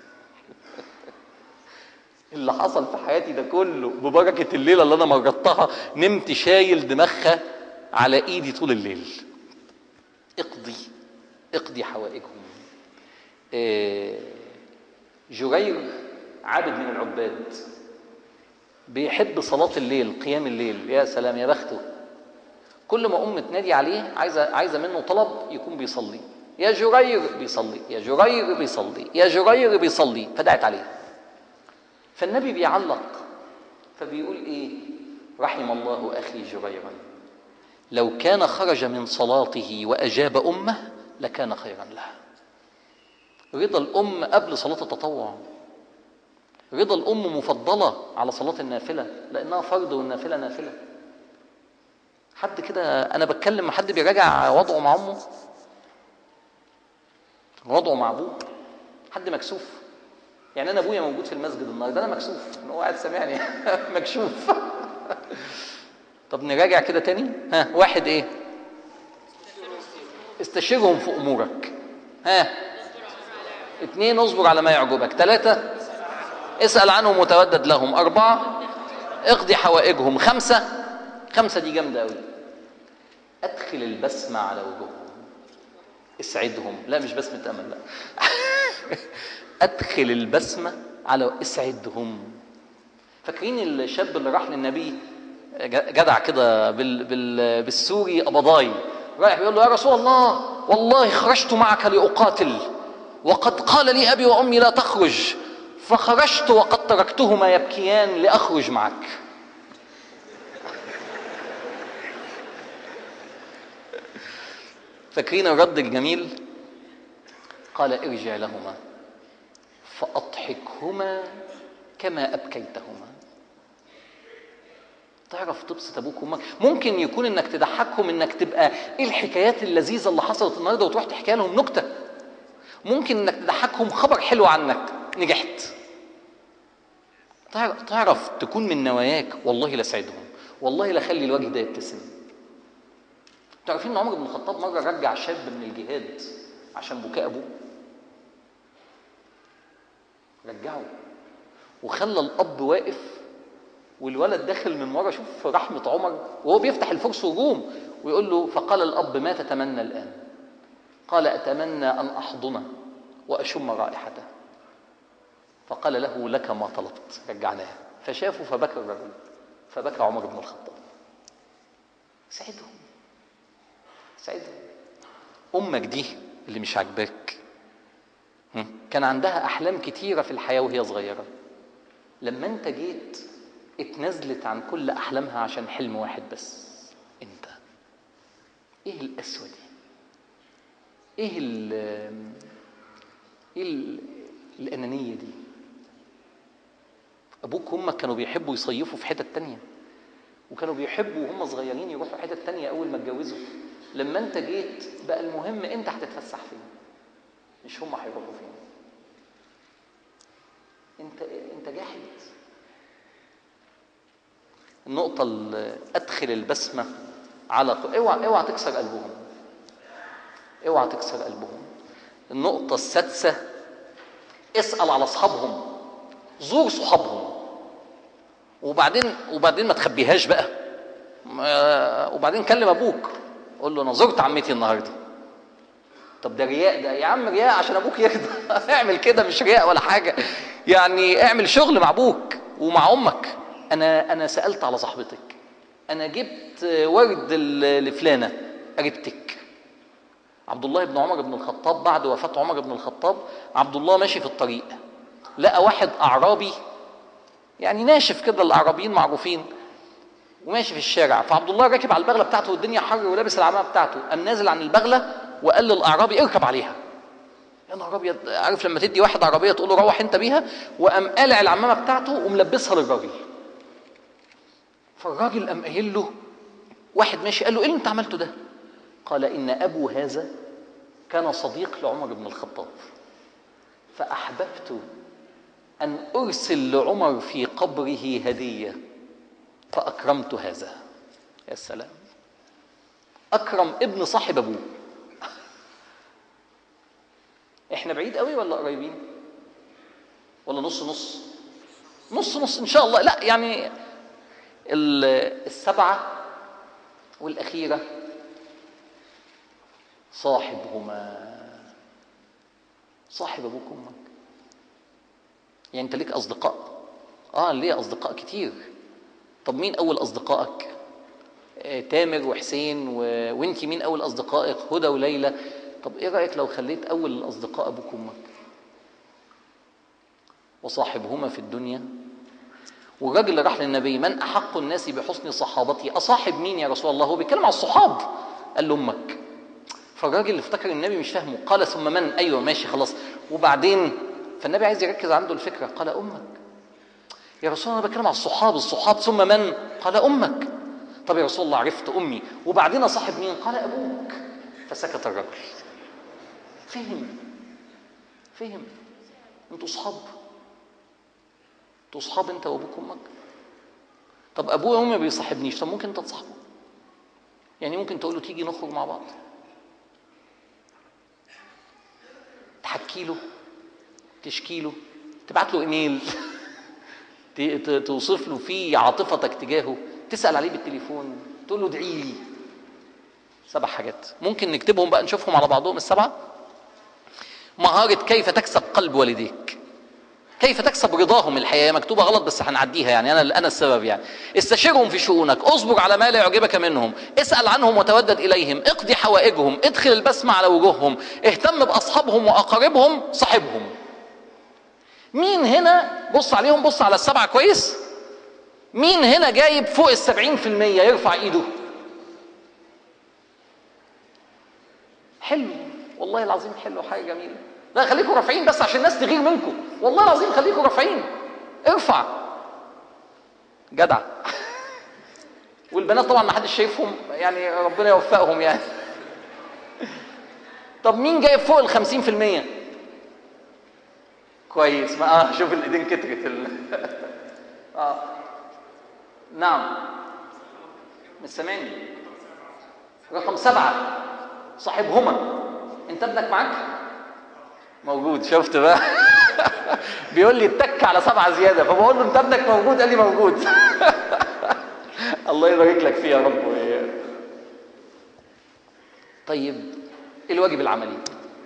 اللي حصل في حياتي ده كله ببركة الليلة اللي أنا مرضتها، نمت شايل دماغها على إيدي طول الليل. اقضي اقضي حوائجهم. إيه جرير عابد من العباد، بيحب صلاة الليل، قيام الليل، يا سلام يا بخته. كل ما أم تنادي عليه عايزة عايزة منه طلب يكون بيصلي، يا جرير بيصلي، يا جرير بيصلي، يا جرير بيصلي، فدعت عليه. فالنبي بيعلق فبيقول ايه؟ رحم الله اخي جريرا لو كان خرج من صلاته واجاب امه لكان خيرا له. رضا الام قبل صلاه التطوع. رضا الام مفضله على صلاه النافله لانها فرض والنافله نافله. حد كده انا بتكلم مع حد بيراجع وضعه مع امه، وضعه مع ابوه، حد مكسوف. يعني انا ابويا موجود في المسجد النهارده انا مكسوف ان هو قاعد سامعني. مكشوف. طب نراجع كده تاني. ها واحد ايه؟ استشيرهم في امورك. ها اثنين اصبر على ما يعجبك. ثلاثة اسأل عنهم وتودد لهم. أربعة اقضي حوائجهم. خمسة خمسة دي جامدة قوي، ادخل البسمة على وجوههم اسعدهم. لا مش بسمة امل، لا. ادخل البسمة على اسعدهم. فاكرين الشاب اللي راح للنبي جدع كده بال بال بالسوري قبضاي، رايح بيقول له يا رسول الله والله خرجت معك لأقاتل وقد قال لي أبي وأمي لا تخرج، فخرجت وقد تركتهما يبكيان لأخرج معك. فاكرين الرد الجميل؟ قال ارجع لهما فأضحكهما كما أبكيتهما. تعرف تبسط أبوك وأمك؟ ممكن يكون إنك تضحكهم، إنك تبقى إيه الحكايات اللذيذة اللي حصلت النهاردة وتروح تحكي لهم نكتة. ممكن إنك تضحكهم خبر حلو عنك، نجحت. تعرف تكون من نواياك والله لسعدهم، والله لخلي الوجه ده يبتسم. تعرفين إن عمر بن الخطاب مرة رجع شاب من الجهاد عشان بكاء أبوه؟ رجعه وخلى الأب واقف والولد داخل من ورا. شوف رحمة عمر، وهو بيفتح الفرس والروم ويقول له: فقال الأب: ما تتمنى الآن؟ قال: أتمنى أن أحضنه وأشم رائحته. فقال له: لك ما طلبت. رجعناه فشافوا فبكى الرجل، فبكى عمر بن الخطاب. سعدهم سعدهم. أمك دي اللي مش عاجباك كان عندها أحلام كتيرة في الحياة وهي صغيرة، لما أنت جيت اتنزلت عن كل أحلامها عشان حلم واحد بس، أنت. إيه القسوة دي؟ إيه ال إيه ال الأنانية دي؟ أبوك وأمك كانوا بيحبوا يصيفوا في حتة تانية، وكانوا بيحبوا وهم صغيرين يروحوا حتة تانية أول ما اتجوزوا. لما أنت جيت بقى المهم أنت هتتفسح فين، مش هم هيروحوا فين. أنت أنت جاحد. النقطة اللي أدخل البسمة على اوعى اوعى تكسر قلبهم، اوعى تكسر قلبهم. النقطة السادسة: اسأل على أصحابهم، زور صحابهم، وبعدين وبعدين ما تخبيهاش بقى، وبعدين كلم أبوك قول له: أنا زرت عمتي النهارده. طب ده رياء ده يا عم، رياء عشان أبوك يرضى. اعمل كده، مش رياء ولا حاجة يعني. اعمل شغل مع أبوك ومع أمك. أنا أنا سألت على صاحبتك، أنا جبت ورد لفلانة قريبتك. عبد الله بن عمر بن الخطاب بعد وفاة عمر بن الخطاب، عبد الله ماشي في الطريق لقى واحد أعرابي يعني ناشف كده، الأعرابيين معروفين، وماشي في الشارع. فعبد الله راكب على البغلة بتاعته والدنيا حر ولابس العمامة بتاعته، قام نازل عن البغلة وقال للأعرابي: اركب عليها. يا نهار أبيض، عارف لما تدي واحد عربية تقول له روح أنت بيها؟ وقام قالع العمامة بتاعته وملبسها للراجل. فالراجل قام قايل له، واحد ماشي قال له: ايه اللي انت عملته ده؟ قال: ان ابو هذا كان صديق لعمر بن الخطاب، فاحببت ان ارسل لعمر في قبره هديه فاكرمت هذا. يا سلام، اكرم ابن صاحب ابوه. احنا بعيد قوي ولا قريبين؟ ولا نص نص نص نص ان شاء الله. لا يعني السبعة والأخيرة: صاحبهما. صاحب أبوك وأمك. يعني أنت ليك أصدقاء؟ آه ليه أصدقاء كتير. طب مين أول أصدقائك؟ آه تامر وحسين و... وأنت مين أول أصدقائك؟ هدى وليلى. طب إيه رأيك لو خليت أول الأصدقاء أبوك وأمك؟ وصاحبهما في الدنيا. والراجل اللي راح للنبي: من أحق الناس بحسن صحابتي؟ أصاحب مين يا رسول الله؟ هو بيتكلم على الصحاب. قال له: أمك. فالراجل اللي افتكر النبي مش فاهمه قال: ثم من؟ أيوة ماشي خلاص، وبعدين؟ فالنبي عايز يركز عنده الفكرة. قال: أمك. يا رسول الله أنا بتكلم على الصحاب. الصحاب ثم من؟ قال: أمك. طب يا رسول الله عرفت أمي، وبعدين أصاحب مين؟ قال: أبوك. فسكت الرجل. فهم فهم أنتوا صحاب، انتوا صحاب انت وابوك وامك. طب ابويا وامي ما بيصاحبنيش، طب ممكن انت تصاحبه. يعني ممكن تقول له: تيجي نخرج مع بعض، تحكي له، تشكي له، تبعت له ايميل توصف له فيه عاطفتك تجاهه، تسال عليه بالتليفون، تقول له: ادعي لي. سبع حاجات ممكن نكتبهم بقى نشوفهم على بعضهم السبعه. مهاره كيف تكسب قلب والديك، كيف تكسب رضاهم. الحياه مكتوبه غلط بس هنعديها يعني، انا انا السبب يعني. استشيرهم في شؤونك، اصبر على ما لا يعجبك منهم، اسال عنهم وتودد اليهم، اقضي حوائجهم، ادخل البسمه على وجوههم، اهتم باصحابهم واقاربهم، صاحبهم. مين هنا بص عليهم، بص على السبعه كويس، مين هنا جايب فوق السبعين في المية؟ يرفع ايده. والله العظيم حلو حاجه جميله. لا خليكم رافعين بس عشان الناس تغير منكم، والله العظيم خليكم رافعين. ارفع جدع. والبنات طبعا ما حدش شايفهم يعني، ربنا يوفقهم يعني. طب مين جايب فوق ال خمسين في المية؟ كويس. ما اه شوف الايدين كترت ال... اه نعم مش سامعني. رقم سبعة صاحبهما. انت ابنك معاك؟ موجود. شفت بقى؟ بيقول لي اتك على سبعة زيادة، فبقول له انت ابنك موجود؟ قال لي موجود. الله يبارك لك فيه يا رب. طيب الواجب العملي.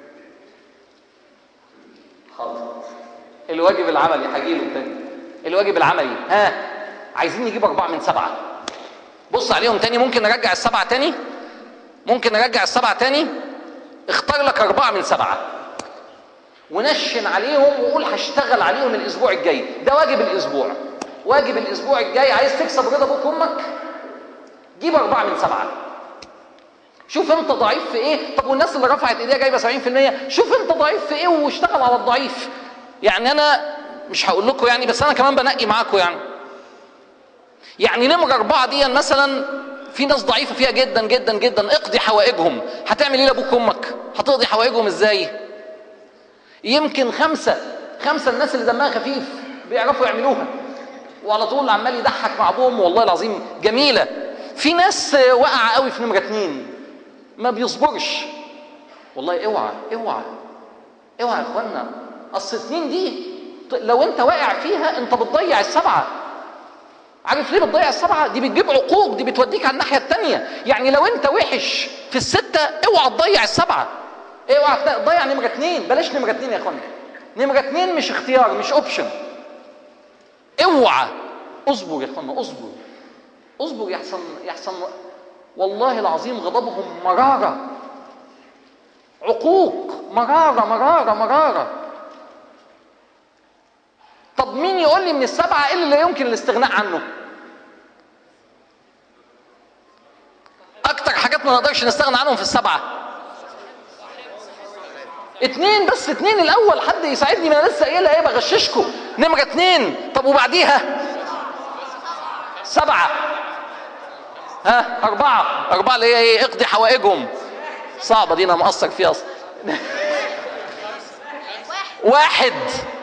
حاضر. الواجب العملي هجيله تاني. الواجب العملي ها، عايزين نجيب أربعة من سبعة. بص عليهم تاني. ممكن نرجع السبعة تاني؟ ممكن نرجع السبعة تاني؟ اختار لك أربعة من سبعة ونشن عليهم وقول هشتغل عليهم الأسبوع الجاي. ده واجب الأسبوع. واجب الأسبوع الجاي. عايز تكسب رضا أبوك وأمك؟ جيب أربعة من سبعة. شوف أنت ضعيف في إيه. طب والناس اللي رفعت إيديها جايبة سبعين في المية، شوف أنت ضعيف في إيه واشتغل على الضعيف. يعني أنا مش هقول لكم يعني، بس أنا كمان بنقي معاكم يعني. يعني نمرة أربعة دي مثلا في ناس ضعيفة فيها جدا جدا جدا. اقضي حوائجهم. هتعمل إيه لأبوك وأمك؟ هتقضي حوائجهم إزاي؟ يمكن خمسة خمسة الناس اللي دمها خفيف بيعرفوا يعملوها وعلى طول عمال يضحك مع ابوهم، والله العظيم جميلة. في ناس وقع قوي في نمرة اتنين ما بيصبرش. والله اوعى اوعى اوعى يا اخوانا. اصل اتنين دي لو انت واقع فيها انت بتضيع السبعة. عارف ليه بتضيع السبعة؟ دي بتجيب عقوق، دي بتوديك على الناحية التانية. يعني لو انت وحش في الستة اوعى تضيع السبعة. اوعى تضيع نمرة اتنين. بلاش نمرة اتنين يا اخوانا. نمرة اتنين مش اختيار، مش اوبشن. اوعى. اصبر يا اخوانا، اصبر اصبر. يحصل يحصل والله العظيم غضبهم مرارة، عقوق، مرارة مرارة مرارة. طب مين يقول لي من السبعة ايه اللي لا يمكن الاستغناء عنه؟ اكتر حاجات ما نقدرش نستغنى عنهم في السبعة اتنين بس. اتنين الاول. حد يساعدني؟ ما انا لسه قايلها ايه، بغششكم. نمرة اتنين. طب وبعديها سبعة. ها أربعة. أربعة اللي هي ايه؟ اقضي حوائجهم. صعبة دي، أنا مقصر فيها أصلا. واحد.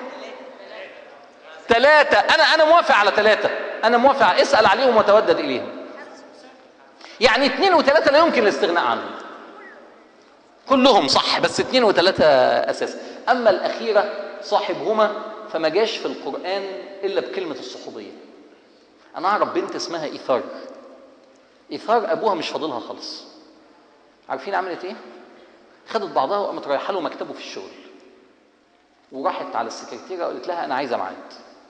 ثلاثة. أنا أنا موافق على ثلاثة. أنا موافق. اسأل عليهم وتودد إليهم. يعني اثنين وثلاثة لا يمكن الاستغناء عنهم. كلهم صح، بس اثنين وثلاثة أساس. أما الأخيرة صاحبهما فما جاش في القرآن إلا بكلمة الصحوبية. أنا أعرف بنت اسمها إيثار. إيثار أبوها مش فاضلها خالص. عارفين عملت إيه؟ خدت بعضها وقامت رايحة له مكتبه في الشغل، وراحت على السكرتيرة وقالت لها أنا عايزة ميعاد.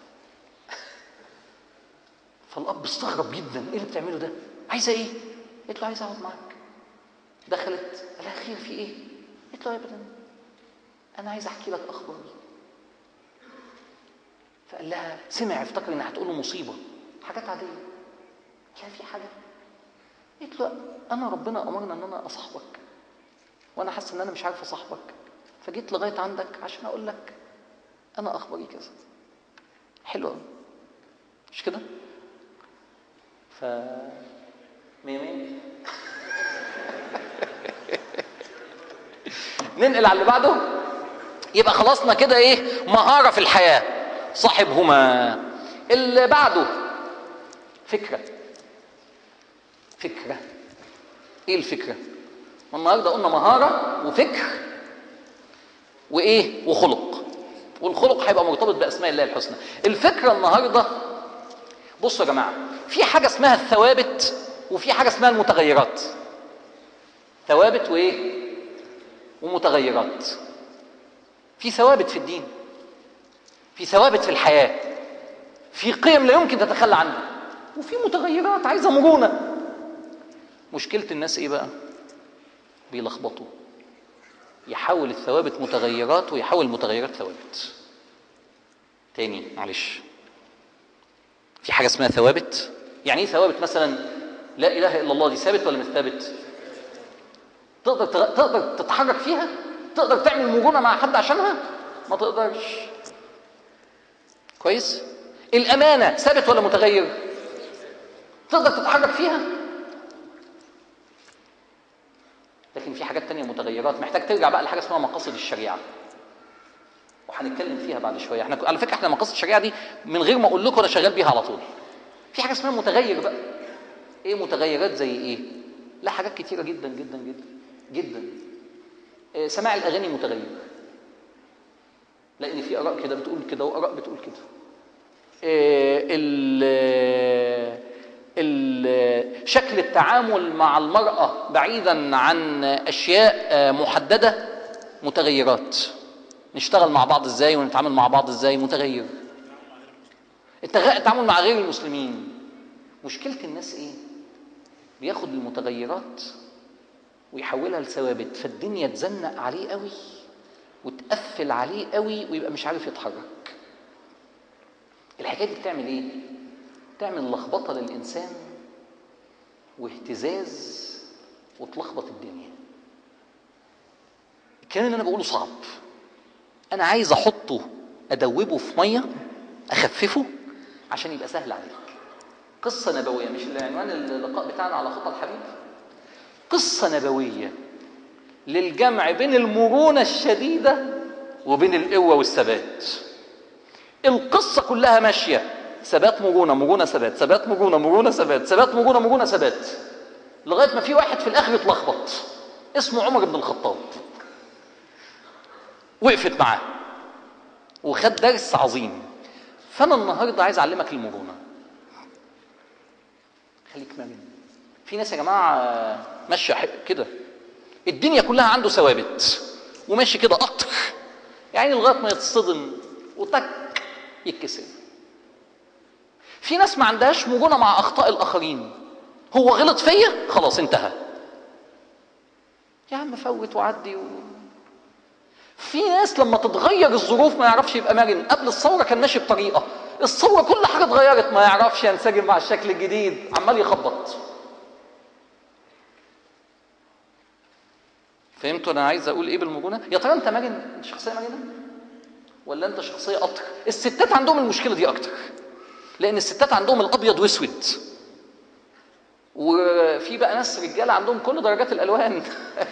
فالأب استغرب جدا، إيه اللي بتعمله ده؟ عايزة إيه؟ قالت له عايزة أقعد معاك. دخلت قال لها خير في إيه؟ قالت له أبدا أنا عايزة أحكي لك أخباري. فقال لها سمع افتكر إنها هتقول له مصيبة، حاجات عادية. كان في حاجة؟ قالت له أنا ربنا أمرنا إن أنا أصاحبك، وأنا حاسة إن أنا مش عارفة أصاحبك، فجيت لغاية عندك عشان أقول لك أنا أخباري كذا. حلوة مش كده؟ ف مية مية. ننقل على اللي بعده. يبقى خلصنا كده ايه؟ مهارة في الحياة صاحبهما. اللي بعده فكرة. فكرة ايه الفكرة؟ النهارده قلنا مهارة وفكر وايه وخلق، والخلق هيبقى مرتبط بأسماء الله الحسنى. الفكرة النهارده بصوا يا جماعة، في حاجة اسمها الثوابت وفي حاجة اسمها المتغيرات. ثوابت وايه ومتغيرات. في ثوابت في الدين، في ثوابت في الحياة، في قيم لا يمكن تتخلى عنها، وفي متغيرات عايزة مرونة. مشكلة الناس ايه بقى؟ بيلخبطوا، يحول الثوابت متغيرات ويحول المتغيرات ثوابت. تاني معلش، في حاجة اسمها ثوابت. يعني ايه ثوابت؟ مثلا لا اله الا الله دي ثابت ولا مش ثابت؟ تقدر تقدر تتحرك فيها؟ تقدر تعمل مرونة مع حد عشانها؟ ما تقدرش. كويس؟ الأمانة ثابت ولا متغير؟ تقدر تتحرك فيها؟ لكن في حاجات تانية متغيرات، محتاج ترجع بقى لحاجة اسمها مقاصد الشريعة، وهنتكلم فيها بعد شوية. احنا على فكرة احنا مقاصد الشريعة دي من غير ما اقول لكم انا شغال بيها على طول. في حاجة اسمها متغير بقى. ايه متغيرات زي ايه؟ لا حاجات كتيرة جدا جدا جدا جدا. إيه، سماع الاغاني متغير، لان في اراء كده بتقول كده واراء بتقول كده. إيه ال شكل التعامل مع المرأة بعيدا عن اشياء محددة متغيرات. نشتغل مع بعض ازاي ونتعامل مع بعض ازاي متغير. التعامل مع غير المسلمين. مشكلة الناس ايه؟ بياخد المتغيرات ويحولها لثوابت، فالدنيا تزنق عليه قوي وتقفل عليه قوي ويبقى مش عارف يتحرك. الحكاية دي بتعمل ايه؟ تعمل لخبطة للإنسان واهتزاز وتلخبط الدنيا. الكلام اللي أنا بقوله صعب، أنا عايز أحطه أدوبه في مية أخففه عشان يبقى سهل عليك. قصة نبوية، مش العنوان اللقاء بتاعنا على خطى الحبيب؟ قصة نبوية للجمع بين المرونة الشديدة وبين القوة والثبات. القصة كلها ماشية ثبات مرونة مرونة ثبات ثبات مرونة مرونة ثبات ثبات مرونة مرونة ثبات، لغاية ما في واحد في الآخر اتلخبط اسمه عمر بن الخطاب، وقفت معاه وخد درس عظيم. فأنا النهاردة عايز أعلمك المرونة. خليك مرن. في ناس يا جماعة ماشية كده الدنيا كلها عنده ثوابت وماشي كده قطر، يعني لغاية ما يتصدم وتك يتكسر. في ناس ما عندهاش مرونة مع أخطاء الآخرين، هو غلط فيا خلاص انتهى، يا عم فوت وعدي و... في ناس لما تتغير الظروف ما يعرفش يبقى مرن. قبل الثورة كان ماشي بطريقة، الثورة كل حاجة اتغيرت ما يعرفش ينسجم مع الشكل الجديد، عمال يخبط. فهمتوا انا عايز اقول ايه بالمرونة؟ يا ترى انت مرن؟ انت شخصية مرنة ولا انت شخصية قطر؟ الستات عندهم المشكلة دي اكتر، لان الستات عندهم الابيض واسود، وفي بقى ناس رجاله عندهم كل درجات الالوان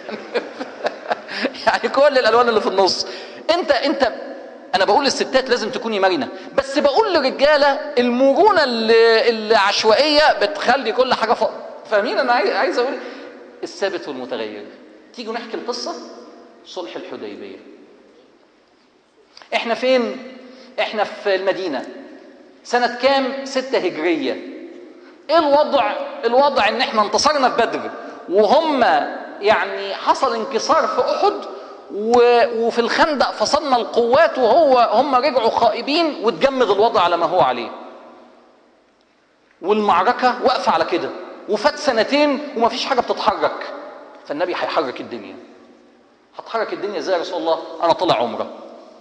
يعني كل الالوان اللي في النص. انت انت انا بقول للستات لازم تكوني مرنه، بس بقول للرجاله المرونه العشوائيه بتخلي كل حاجه فوق. فاهمين انا عايز اقول الثابت والمتغير. تيجوا نحكي القصه. صلح الحديبيه. احنا فين؟ احنا في المدينه سنه كام؟ ستة هجريه. ايه الوضع؟ الوضع ان احنا انتصرنا في بدر وهم يعني حصل انكسار في احد، وفي الخندق فصلنا القوات وهو هم رجعوا خائبين، واتجمد الوضع على ما هو عليه، والمعركه واقفه على كده، وفات سنتين ومفيش حاجه بتتحرك. فالنبي هيحرك الدنيا. هتحرك الدنيا ازاي يا رسول الله؟ انا طالع عمره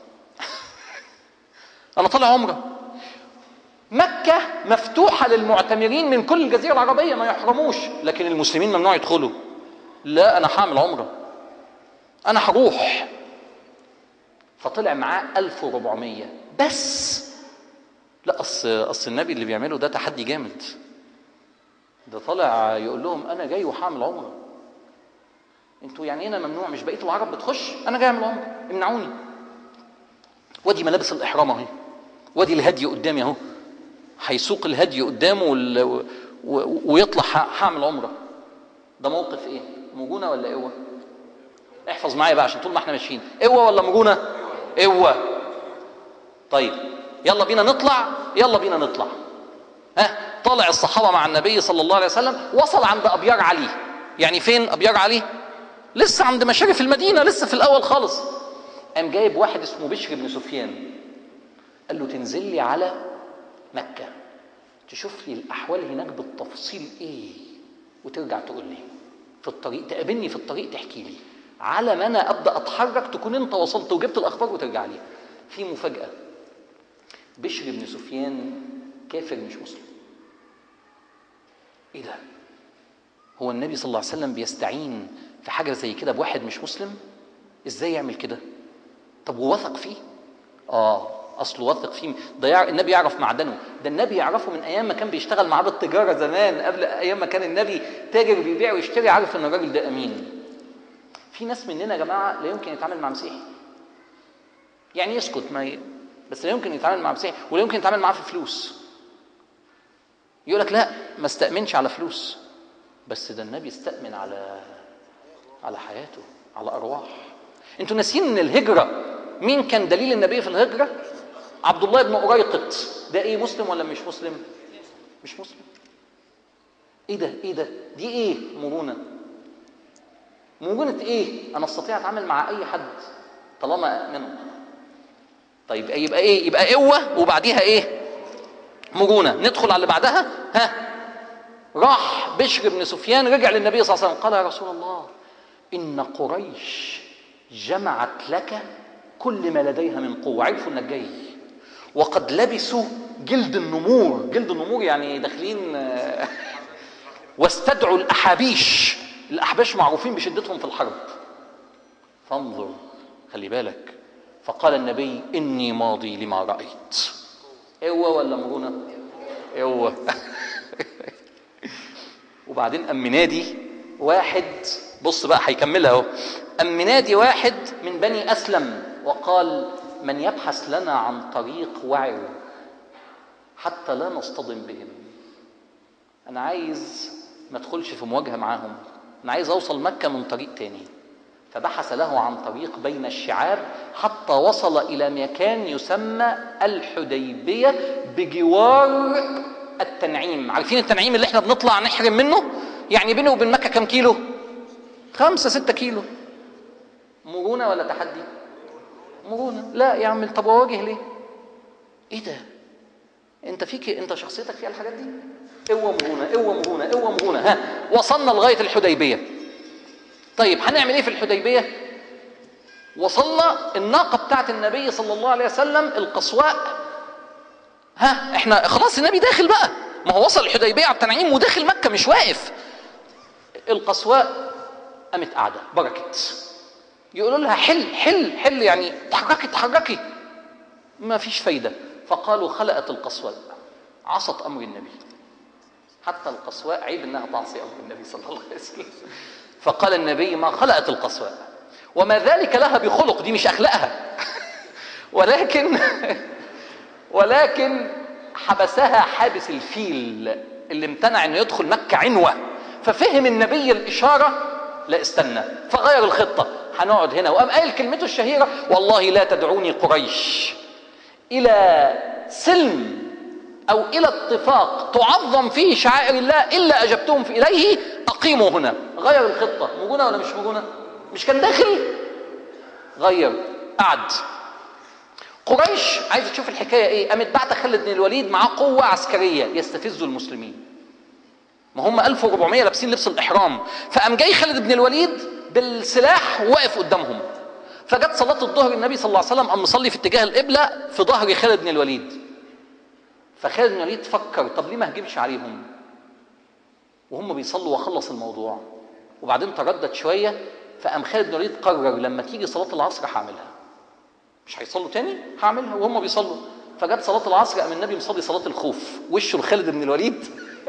انا طالع عمره. مكة مفتوحة للمعتمرين من كل الجزيرة العربية ما يحرموش، لكن المسلمين ممنوع يدخلوا. لا أنا هعمل عمرة، أنا هروح. فطلع معاه ألف وأربعمية بس. لا أصل أصل النبي اللي بيعمله ده تحدي جامد. ده طالع يقول لهم أنا جاي وهعمل عمرة. أنتوا يعني أنا ممنوع؟ مش بقية العرب بتخش؟ أنا جاي أعمل عمرة، امنعوني. وادي ملابس الإحرام أهي، وادي الهدي قدامي أهو، هيسوق الهدي قدامه وال... و... و... ويطلع هعمل عمره. ده موقف ايه؟ مرونه ولا قوه؟ احفظ معايا بقى عشان طول ما احنا ماشيين، قوه ولا مرونه؟ قوه. طيب يلا بينا نطلع، يلا بينا نطلع. ها طالع الصحابه مع النبي صلى الله عليه وسلم، وصل عند ابيار علي. يعني فين ابيار علي؟ لسه عند مشارف المدينه، لسه في الاول خالص. قام جايب واحد اسمه بشر بن سفيان، قال له تنزل لي على مكة تشوف لي الأحوال هناك بالتفصيل إيه، وترجع تقول لي في الطريق، تقابلني في الطريق تحكي لي، على ما أنا أبدأ أتحرك تكون أنت وصلت وجبت الأخبار وترجع لي. في مفاجأة، بشر بن سفيان كافر مش مسلم. إيه ده؟ هو النبي صلى الله عليه وسلم بيستعين في حاجة زي كده بواحد مش مسلم؟ ازاي يعمل كده؟ طب ووثق فيه؟ اه اصله واثق فيه. ده يع... النبي يعرف معدنه، ده النبي يعرفه من ايام ما كان بيشتغل معاه بالتجاره زمان، قبل ايام ما كان النبي تاجر بيبيع ويشتري، عارف ان الراجل ده امين. في ناس مننا يا جماعه لا يمكن يتعامل مع مسيحي، يعني يسكت ما ي... بس لا يمكن يتعامل مع مسيحي، ولا يمكن يتعامل معاه في فلوس. يقول لك لا ما استأمنش على فلوس، بس ده النبي استأمن على على حياته، على ارواح. انتوا ناسين ان الهجره مين كان دليل النبي في الهجره؟ عبد الله بن أريقط. ده ايه، مسلم ولا مش مسلم؟ مش مسلم. ايه ده ايه ده دي ايه مرونه؟ مرونه ايه؟ انا استطيع اتعامل مع اي حد طالما اؤمنه. طيب يبقى ايه؟ يبقى قوه وبعديها ايه؟ مرونه. ندخل على اللي بعدها. ها، راح بشر بن سفيان رجع للنبي صلى الله عليه وسلم قال يا رسول الله ان قريش جمعت لك كل ما لديها من قوه، عرفوا انك جاي، وقد لبسوا جلد النمور. جلد النمور يعني داخلين واستدعوا الاحابيش. الاحباش معروفين بشدتهم في الحرب. فانظر خلي بالك. فقال النبي اني ماضي لما رايت. قوه ولا مرونه؟ قوه. وبعدين ام منادي واحد، بص بقى هيكملها اهو، ام منادي واحد من بني اسلم وقال من يبحث لنا عن طريق وعر حتى لا نصطدم بهم. انا عايز ما ادخلش في مواجهه معاهم، انا عايز اوصل مكه من طريق تاني. فبحث له عن طريق بين الشعاب حتى وصل الى مكان يسمى الحديبيه بجوار التنعيم. عارفين التنعيم اللي احنا بنطلع نحرم منه؟ يعني بينه وبين مكه كم كيلو؟ خمسة ستة كيلو. مرونه ولا تحدي؟ مرونه. لا يا عم طب اواجه ليه؟ ايه ده؟ انت فيك، انت شخصيتك فيها الحاجات دي؟ قوه مرونه قوه مرونه قوه مرونه. ها، وصلنا لغايه الحديبيه. طيب هنعمل ايه في الحديبيه؟ وصلنا الناقه بتاعت النبي صلى الله عليه وسلم القصواء. ها احنا خلاص النبي داخل بقى، ما هو وصل الحديبيه على التنعيم وداخل مكه مش واقف. القصواء قامت قاعده بركت، يقولوا لها حل حل حل، يعني تحركي تحركي، ما فيش فايده. فقالوا خلقت القصواء، عصت امر النبي. حتى القصواء عيب انها تعصي امر النبي صلى الله عليه وسلم. فقال النبي ما خلقت القصواء وما ذلك لها بخلق، دي مش اخلاقها. ولكن ولكن حبسها حابس الفيل اللي امتنع انه يدخل مكه عنوه. ففهم النبي الاشاره، لا استنى، فغير الخطه، هنقعد هنا. وقام قال كلمته الشهيره والله لا تدعوني قريش الى سلم او الى اتفاق تعظم فيه شعائر الله الا اجبتهم في اليه، اقيموا هنا. غير الخطه. مرونه ولا مش مرونه؟ مش كان داخل؟ غير، قعد. قريش عايزه تشوف الحكايه ايه، قامت بعت خالد بن الوليد معاه قوه عسكريه يستفزوا المسلمين. ما هم ألف وأربعمائة لابسين لبس الاحرام، فقام جاي خالد بن الوليد بالسلاح واقف قدامهم. فجت صلاه الظهر النبي صلى الله عليه وسلم قام مصلي في اتجاه القبله في ظهر خالد بن الوليد. فخالد بن الوليد فكر طب ليه ما هجمش عليهم وهم بيصلوا واخلص الموضوع. وبعدين تردد شويه، فقام خالد بن الوليد قرر لما تيجي صلاه العصر هعملها. مش هيصلوا تاني؟ هعملها وهم بيصلوا. فجت صلاه العصر قام النبي مصلي صلاه الخوف وشه لخالد بن الوليد.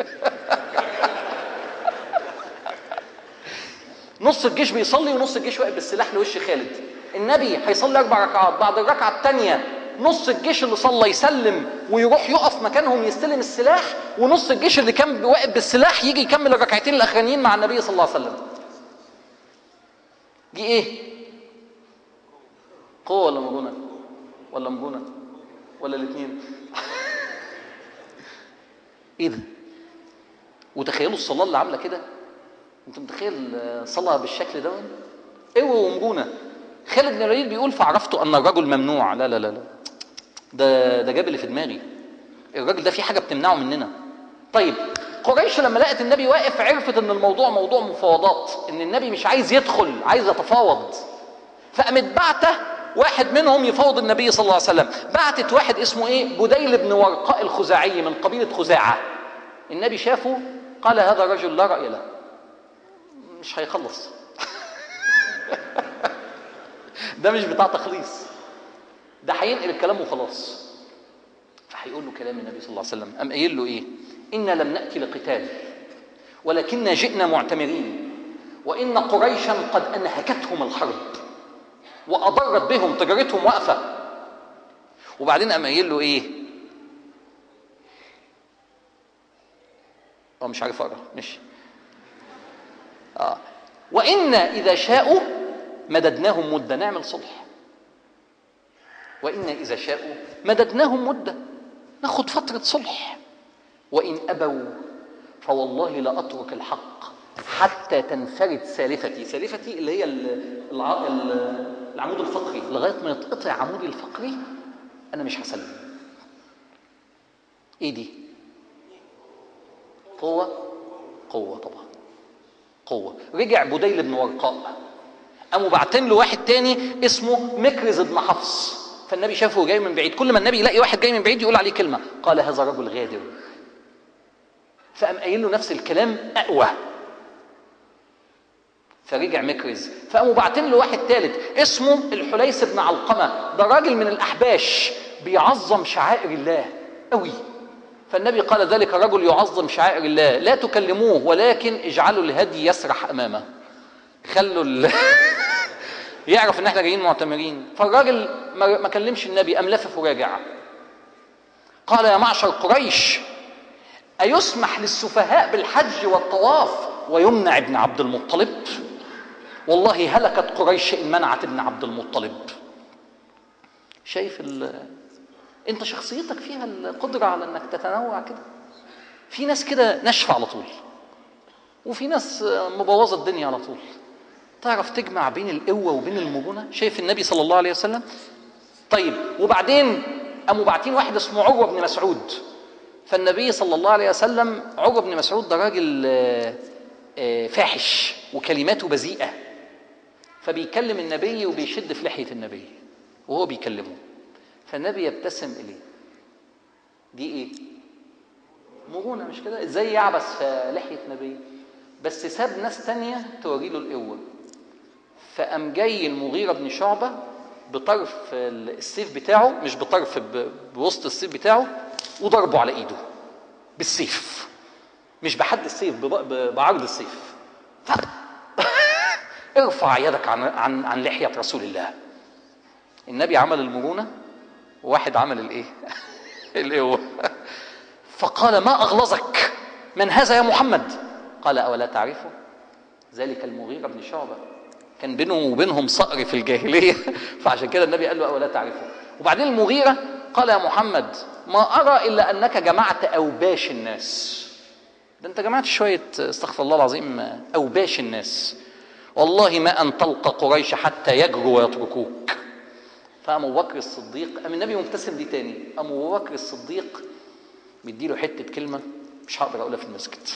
نص الجيش بيصلي ونص الجيش واقف بالسلاح لوش خالد. النبي هيصلي اربع ركعات، بعد الركعه الثانيه نص الجيش اللي صلى يسلم ويروح يقف مكانهم يستلم السلاح، ونص الجيش اللي كان واقف بالسلاح يجي يكمل الركعتين الاخرانيين مع النبي صلى الله عليه وسلم. دي ايه؟ قوه ولا مرونه؟ ولا مرونه؟ ولا الاثنين؟ ايه ده؟ وتخيلوا الصلاه اللي عامله كده. انت متخيل صلاه بالشكل ده؟ قوه ومرونه. خالد بن الوليد بيقول فعرفت ان الرجل ممنوع. لا لا لا لا، ده ده جاب اللي في دماغي، الراجل ده في حاجه بتمنعه مننا. طيب قريش لما لقت النبي واقف عرفت ان الموضوع موضوع مفاوضات، ان النبي مش عايز يدخل، عايز يتفاوض. فقامت بعته واحد منهم يفاوض النبي صلى الله عليه وسلم. بعتت واحد اسمه ايه؟ بديل بن ورقاء الخزاعي من قبيله خزاعه. النبي شافه قال هذا رجل لا راي له، مش هيخلص. ده مش بتاع تخليص، ده هينقل الكلام وخلاص. فهيقول له كلام النبي صلى الله عليه وسلم، قام قايل له ايه؟ إنا لم نأتي لقتال ولكننا جئنا معتمرين، وإن قريشا قد أنهكتهم الحرب وأضرت بهم، تجارتهم واقفة. وبعدين قام قايل له ايه؟ اه مش عارف اقرا، مش اه وإن إذا شاءوا مددناهم مدة، نعمل صلح. وإن إذا شاءوا مددناهم مدة، ناخد فترة صلح. وإن أبوا فوالله لا أترك الحق حتى تنفرد سالفتي، سالفتي اللي هي الع... العمود الفقري، لغاية ما يتقطع عمودي الفقري أنا مش هسلم. إيه دي؟ قوة، قوة طبعا، قوة. رجع بديل بن ورقاء، قاموا باعتين له واحد تاني اسمه مكرز بن حفص، فالنبي شافه جاي من بعيد، كل ما النبي يلاقي واحد جاي من بعيد يقول عليه كلمة، قال هذا رجل غادر. فقام قايل له نفس الكلام أقوى، فرجع مكرز. فقاموا باعتين له واحد ثالث اسمه الحليس بن علقمة، ده راجل من الأحباش بيعظم شعائر الله قوي. فالنبي قال ذلك الرجل يعظم شعائر الله لا تكلموه ولكن اجعلوا الهدي يسرح أمامه، خلوا ال... يعرف ان احنا جايين معتمرين. فالراجل ما كلمش النبي، قام لفف وراجع. قال يا معشر قريش أيسمح للسفهاء بالحج والطواف ويمنع ابن عبد المطلب؟ والله هلكت قريش إن منعت ابن عبد المطلب. شايف ال... انت شخصيتك فيها القدرة على انك تتنوع كده. في ناس كده ناشفة على طول، وفي ناس مبوظة الدنيا على طول. تعرف تجمع بين القوة وبين المرونة. شايف النبي صلى الله عليه وسلم. طيب وبعدين قاموا باعتين واحد اسمه عروة بن مسعود. فالنبي صلى الله عليه وسلم، عروة بن مسعود ده راجل فاحش وكلماته بذيئة، فبيكلم النبي وبيشد في لحية النبي وهو بيكلمه، فالنبي يبتسم إليه. دي إيه؟ مرونة مش كده؟ إزاي يعبس في لحية نبي؟ بس ساب ناس تانية توري له القوة. فقام جاي المغيرة بن شعبة بطرف السيف بتاعه، مش بطرف، بوسط السيف بتاعه، وضربه على ايده بالسيف، مش بحد السيف، بعرض السيف. ف... ارفع يدك عن عن عن لحية رسول الله. النبي عمل المرونة وواحد عمل الايه؟ القوة. فقال ما اغلظك؟ من هذا يا محمد؟ قال اولا تعرفه؟ ذلك المغيرة بن شعبة، كان بينه وبينهم صقر في الجاهلية، فعشان كده النبي قال له اولا تعرفه. وبعدين المغيرة قال يا محمد ما أرى إلا أنك جمعت أوباش الناس. ده أنت جمعت شوية، استغفر الله العظيم، أوباش الناس. والله ما أن تلقى قريش حتى يجروا ويتركوك. فقام أبو بكر الصديق، قام النبي مبتسم دي تاني، قام أبو بكر الصديق بيديله حتة كلمة مش هقدر أقولها في المسجد.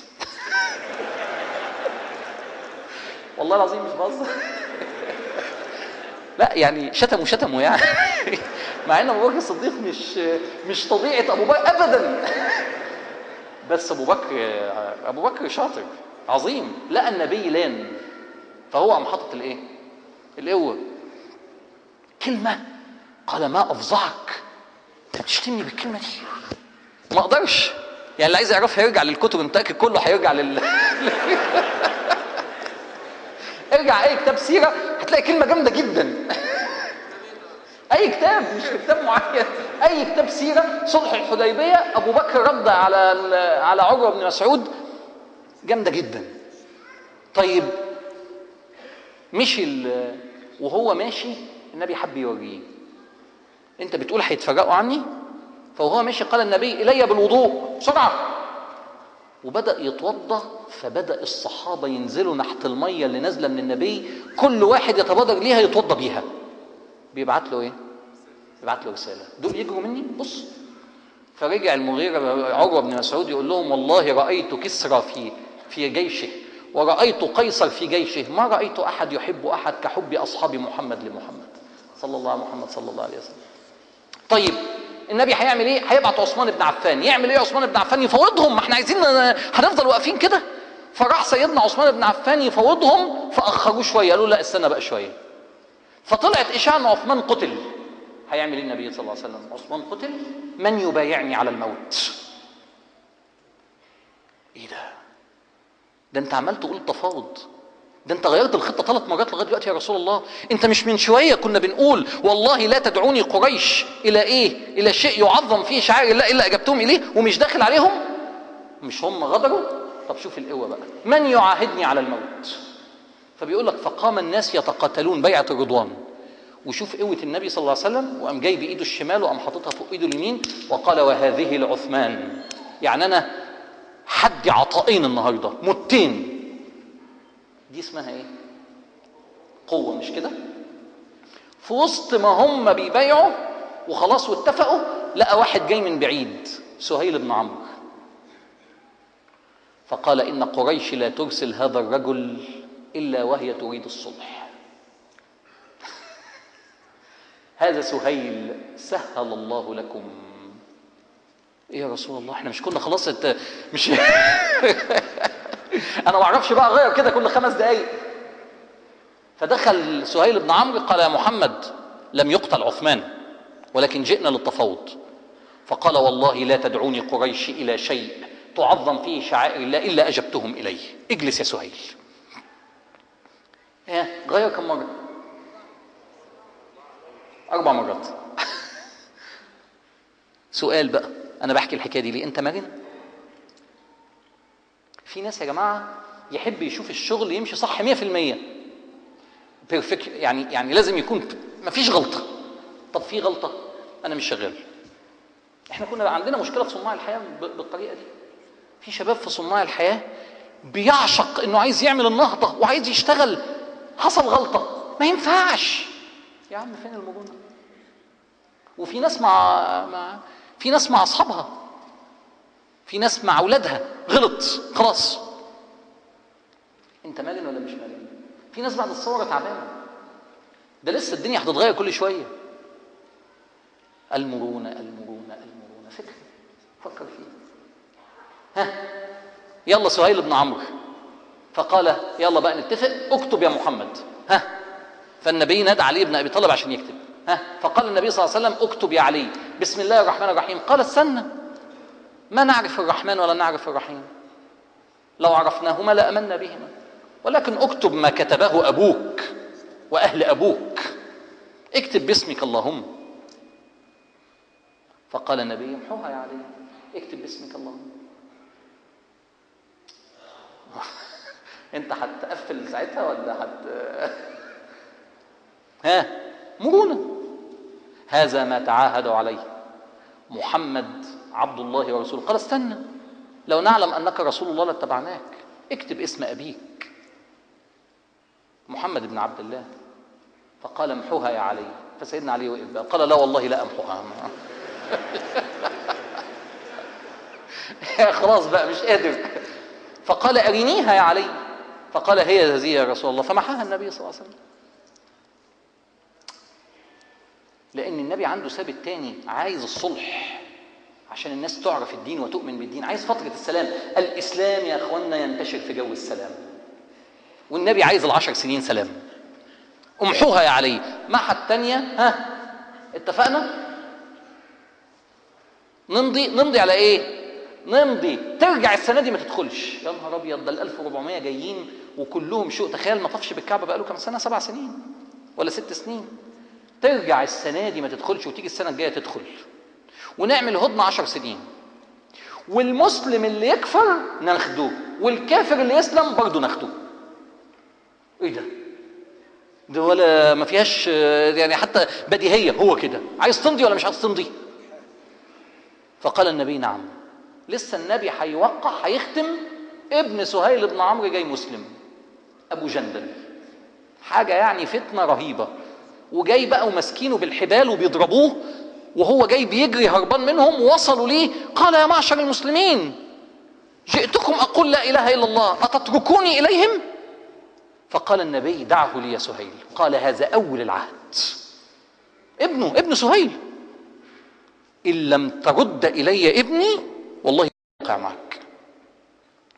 والله العظيم مش بهزر. لا يعني شتموا شتموا يعني، مع ان ابو بكر الصديق مش مش طبيعه ابو بكر ابدا. بس ابو بكر ابو بكر شاطر عظيم، لقى النبي لان، فهو قام حاطط الايه؟ القوه. كلمه قال ما افظعك؟ انت بتشتمني بالكلمه دي؟ ما اقدرش يعني، اللي عايز يعرفها يرجع للكتب، المتاكد كله هيرجع لل ارجع اي كتاب سيره هتلاقي كلمه جامده جدا. اي كتاب، مش كتاب معين، اي كتاب سيره. صلح الحديبيه ابو بكر رد على على عروه بن مسعود جامده جدا. طيب مشي وهو ماشي النبي حب يوريه، انت بتقول هيتفرقوا عني؟ فهو ماشي قال النبي الي بالوضوء بسرعه، وبدأ يتوضأ. فبدأ الصحابة ينزلوا نحت المية اللي نازلة من النبي، كل واحد يتبادر ليها يتوضأ بيها. بيبعت له ايه؟ بيبعت له رسالة، دول يجروا مني بص. فرجع المغيرة عروة بن مسعود يقول لهم والله رأيت كسرى في في جيشه ورأيت قيصر في جيشه، ما رأيت أحد يحب أحد كحب أصحاب محمد لمحمد صلى الله عليه محمد صلى الله عليه وسلم. طيب النبي هيعمل ايه؟ هيبعت عثمان بن عفان. يعمل ايه عثمان بن عفان؟ يفوضهم، ما احنا عايزين هنفضل واقفين كده. فراح سيدنا عثمان بن عفان يفوضهم، فاخروه شويه، قالوا لا استنى بقى شويه. فطلعت إشاعة أن عثمان قتل. هيعمل ايه النبي صلى الله عليه وسلم؟ عثمان قتل، من يبايعني على الموت؟ ايه ده؟ ده انت عمال تقول تفاوض، ده انت غيرت الخطه ثلاث مرات لغايه دلوقتي يا رسول الله. انت مش من شويه كنا بنقول والله لا تدعوني قريش الى ايه؟ الى شيء يعظم فيه شعائر الله الا اجبتهم اليه، ومش داخل عليهم؟ مش هم غدروا؟ طب شوف القوه بقى، من يعاهدني على الموت؟ فبيقول لك فقام الناس يتقاتلون بيعه الرضوان. وشوف قوه النبي صلى الله عليه وسلم، وقام جاي بايده الشمال وقام حاططها فوق ايده اليمين وقال وهذه لعثمان. يعني انا حدي عطائين النهارده، متين. دي اسمها ايه؟ قوه، مش كده؟ في وسط ما هم بيبايعوا وخلاص واتفقوا، لقى واحد جاي من بعيد، سهيل بن عمرو، فقال ان قريش لا ترسل هذا الرجل الا وهي تريد الصلح. هذا سهيل سهل الله لكم. ايه يا رسول الله، احنا مش كنا خلاص ات... مش انا ما اعرفش بقى اغير كده كل خمس دقايق. فدخل سهيل بن عمرو قال يا محمد لم يقتل عثمان ولكن جئنا للتفاوض. فقال والله لا تدعوني قريش الى شيء تعظم فيه شعائر الله الا اجبتهم اليه. اجلس يا سهيل. ايه غير كم مره؟ اربع مرات. سؤال بقى، انا بحكي الحكايه دي ليه؟ انت مرن؟ في ناس يا جماعه يحب يشوف الشغل يمشي صح مية في المية بيرفكت، يعني يعني لازم يكون مفيش غلطه. طب في غلطه انا مش شغال. احنا كنا عندنا مشكله في صناع الحياه بالطريقه دي. في شباب في صناع الحياه بيعشق انه عايز يعمل النهضه وعايز يشتغل، حصل غلطه ما ينفعش. يا عم فين المرونه؟ وفي ناس مع, مع في ناس مع اصحابها، في ناس مع اولادها غلط خلاص. انت مرن ولا مش مرن؟ في ناس بعد الثوره تعبانه، ده لسه الدنيا هتتغير كل شويه. المرونه المرونه المرونه، فكر فكر فيه. ها يلا سهيل بن عمرو فقال يلا بقى نتفق، اكتب يا محمد. ها فالنبي نادى علي بن ابي طالب عشان يكتب. ها فقال النبي صلى الله عليه وسلم اكتب يا علي بسم الله الرحمن الرحيم. قال استنى، ما نعرف الرحمن ولا نعرف الرحيم، لو عرفناهما لآمنا بهما، ولكن اكتب ما كتبه ابوك واهل ابوك، اكتب باسمك اللهم. فقال النبي امحوها يا علي، اكتب باسمك اللهم. انت هتقفل ساعتها ولا هت ها مرونه. هذا ما تعاهدوا عليه محمد عبد الله ورسوله. قال استنى، لو نعلم انك رسول الله لاتبعناك، اكتب اسم ابيك محمد بن عبد الله. فقال امحوها يا علي. فسيدنا علي وقف قال لا والله لا امحوها. خلاص بقى مش قادر. فقال ارنيها يا علي. فقال هي هذه يا رسول الله. فمحاها النبي صلى الله عليه وسلم. لان النبي عنده ثابت تاني، عايز الصلح عشان الناس تعرف الدين وتؤمن بالدين، عايز فترة السلام. الإسلام يا أخوانا ينتشر في جو السلام، والنبي عايز العشر سنين سلام. امحوها يا علي. محى التانية. ها اتفقنا نمضي. نمضي على ايه؟ نمضي ترجع السنة دي ما تدخلش. يا نهار ابيض، ده ال ألف وأربعمية جايين وكلهم شو. تخيل ما طافش بالكعبة بقاله كام سنة؟ سبع سنين ولا ست سنين. ترجع السنة دي ما تدخلش وتيجي السنة الجاية تدخل، ونعمل هدنة عشر سنين، والمسلم اللي يكفر ناخده والكافر اللي يسلم برضه ناخده. ايه ده؟ ده ولا ما فيهاش يعني حتى بديهية. هو كده عايز تمضي ولا مش عايز تمضي؟ فقال النبي نعم. لسه النبي هيوقع هيختم، ابن سهيل بن عمرو جاي مسلم، ابو جندل، حاجة يعني فتنة رهيبة، وجاي بقى ومسكينه بالحبال وبيضربوه، وهو جاي بيجري هربان منهم. وصلوا ليه؟ قال يا معشر المسلمين جئتكم أقول لا إله إلا الله أتتركوني إليهم؟ فقال النبي دعه لي يا سهيل. قال هذا أول العهد. ابنه ابن سهيل، إن لم ترد إلي ابني والله أوقع معك.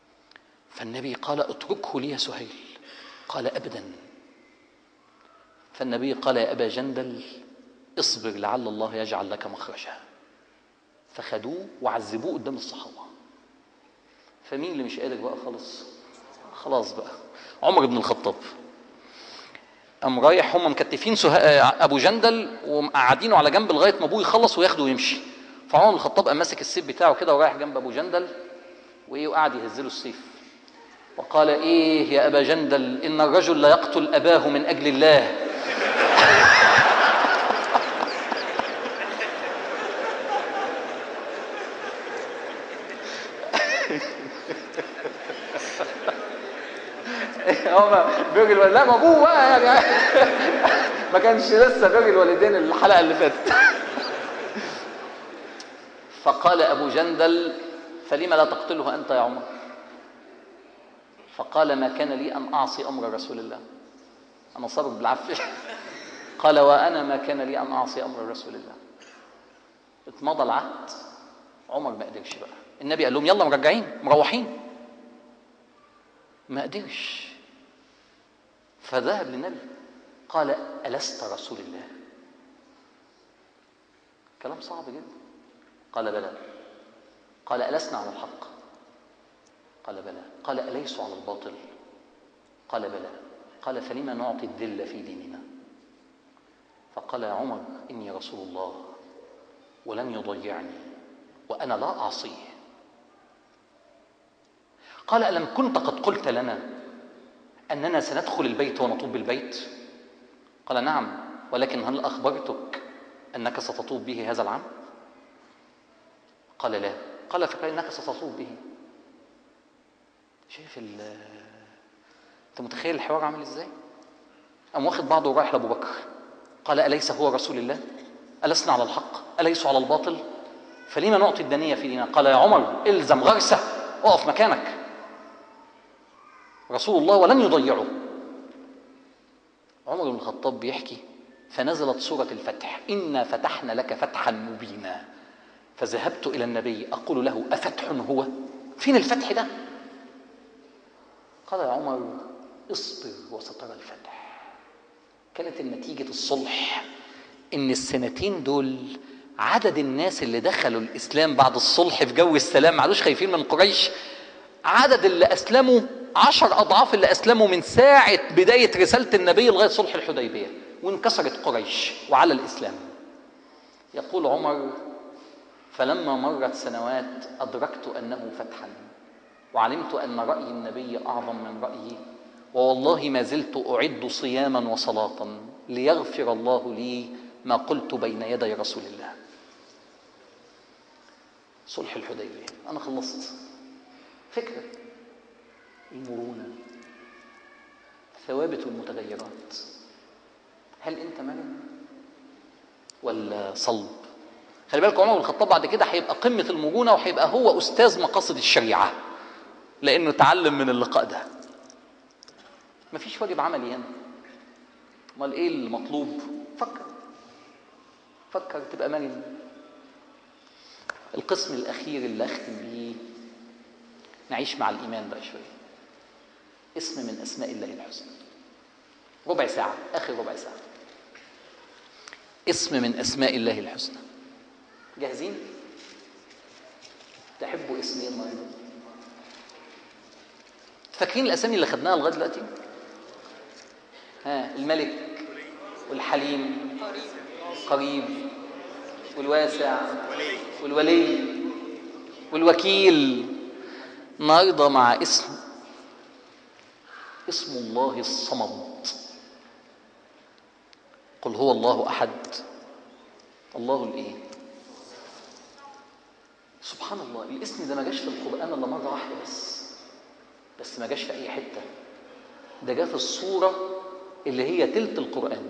فالنبي قال اتركه لي يا سهيل. قال أبدا. فالنبي قال يا أبا جندل اصبر لعل الله يجعل لك مخرجا. فخدوه وعذبوه قدام الصحابة. فمين اللي مش قادر بقى خالص؟ خلاص بقى عمر بن الخطاب قام رايح، هم مكتفين ابو جندل ومقعدينه على جنب لغايه ما ابوه يخلص وياخده ويمشي. فعمر بن الخطاب قام ماسك السيف بتاعه كده ورايح جنب ابو جندل وايه وقعد يهزله السيف وقال ايه يا ابا جندل ان الرجل لا يقتل اباه من اجل الله. هو بر الوالدين لا ما ابوه بقى يعني ما كانش لسه بر الوالدين الحلقه اللي فاتت. فقال ابو جندل فلم لا تقتله انت يا عمر؟ فقال ما كان لي ان اعصي امر رسول الله، انا صابر بالعافيه. قال وانا ما كان لي ان اعصي امر رسول الله. اتمضى العهد، عمر ما قدرش بقى. النبي قال لهم يلا مرجعين مروحين، ما قدرش. فذهب للنبي قال ألست رسول الله؟ كلام صعب جدا. قال بلى. قال ألسنا على الحق؟ قال بلى. قال أليسوا على الباطل؟ قال بلى. قال فلما نعطي الذل في ديننا؟ فقال يا عمر إني رسول الله ولن يضيعني وأنا لا أعصيه. قال ألم كنت قد قلت لنا أننا سندخل البيت ونطوب بالبيت؟ قال نعم، ولكن هل أخبرتك أنك ستطوب به هذا العام؟ قال لا. قال فإنك ستطوب به. شايف ال أنت متخيل الحوار عامل إزاي؟ قام واخد بعضه ورايح لأبو بكر قال أليس هو رسول الله؟ ألسنا على الحق؟ أليسوا على الباطل؟ فلما نعطي الدنية في ديننا؟ قال يا عمر إلزم غرسة، اقف مكانك، رسول الله ولن يضيعه. عمر بن الخطاب بيحكي فنزلت سورة الفتح إنا فتحنا لك فتحا مبينا. فذهبت إلى النبي أقول له أفتح هو؟ فين الفتح ده؟ قال يا عمر اصبر وسترى الفتح. كانت النتيجة الصلح إن السنتين دول عدد الناس اللي دخلوا الإسلام بعد الصلح في جو السلام ما عادوش خايفين من قريش. عدد اللي أسلموا عشر أضعاف اللي أسلموا من ساعة بداية رسالة النبي لغاية صلح الحديبية، وانكسرت قريش وعلى الإسلام. يقول عمر فلما مرت سنوات أدركت أنه فتحا وعلمت أن رأي النبي أعظم من رأيي، ووالله ما زلت أعد صياما وصلاة ليغفر الله لي ما قلت بين يدي رسول الله. صلح الحديبية أنا خلصت. فكرة المرونة، ثوابت المتغيرات. هل أنت مرن ولا صلب؟ خلي بالك عمر بن الخطاب بعد كده هيبقى قمة المرونة وهيبقى هو أستاذ مقاصد الشريعة لأنه تعلم من اللقاء ده. مفيش واجب عملي هنا، امال إيه المطلوب؟ فكر فكر تبقى مرن. القسم الأخير اللي أختم بيه نعيش مع الإيمان بقى شوية. اسم من أسماء الله الحسنى، ربع ساعة، آخر ربع ساعة. اسم من أسماء الله الحسنى. جاهزين؟ تحبوا اسم ايه النهارده؟ فاكرين الأسامي اللي خدناها لغاية دلوقتي؟ ها، الملك والحليم قريب والواسع والولي والوكيل. النهارده مع اسم اسم الله الصمد. قل هو الله أحد الله الإيه؟ سبحان الله، الاسم ده ما جاش في القرآن إلا مرة واحدة بس، بس ما جاش في أي حتة. ده جاء في الصورة اللي هي تلت القرآن.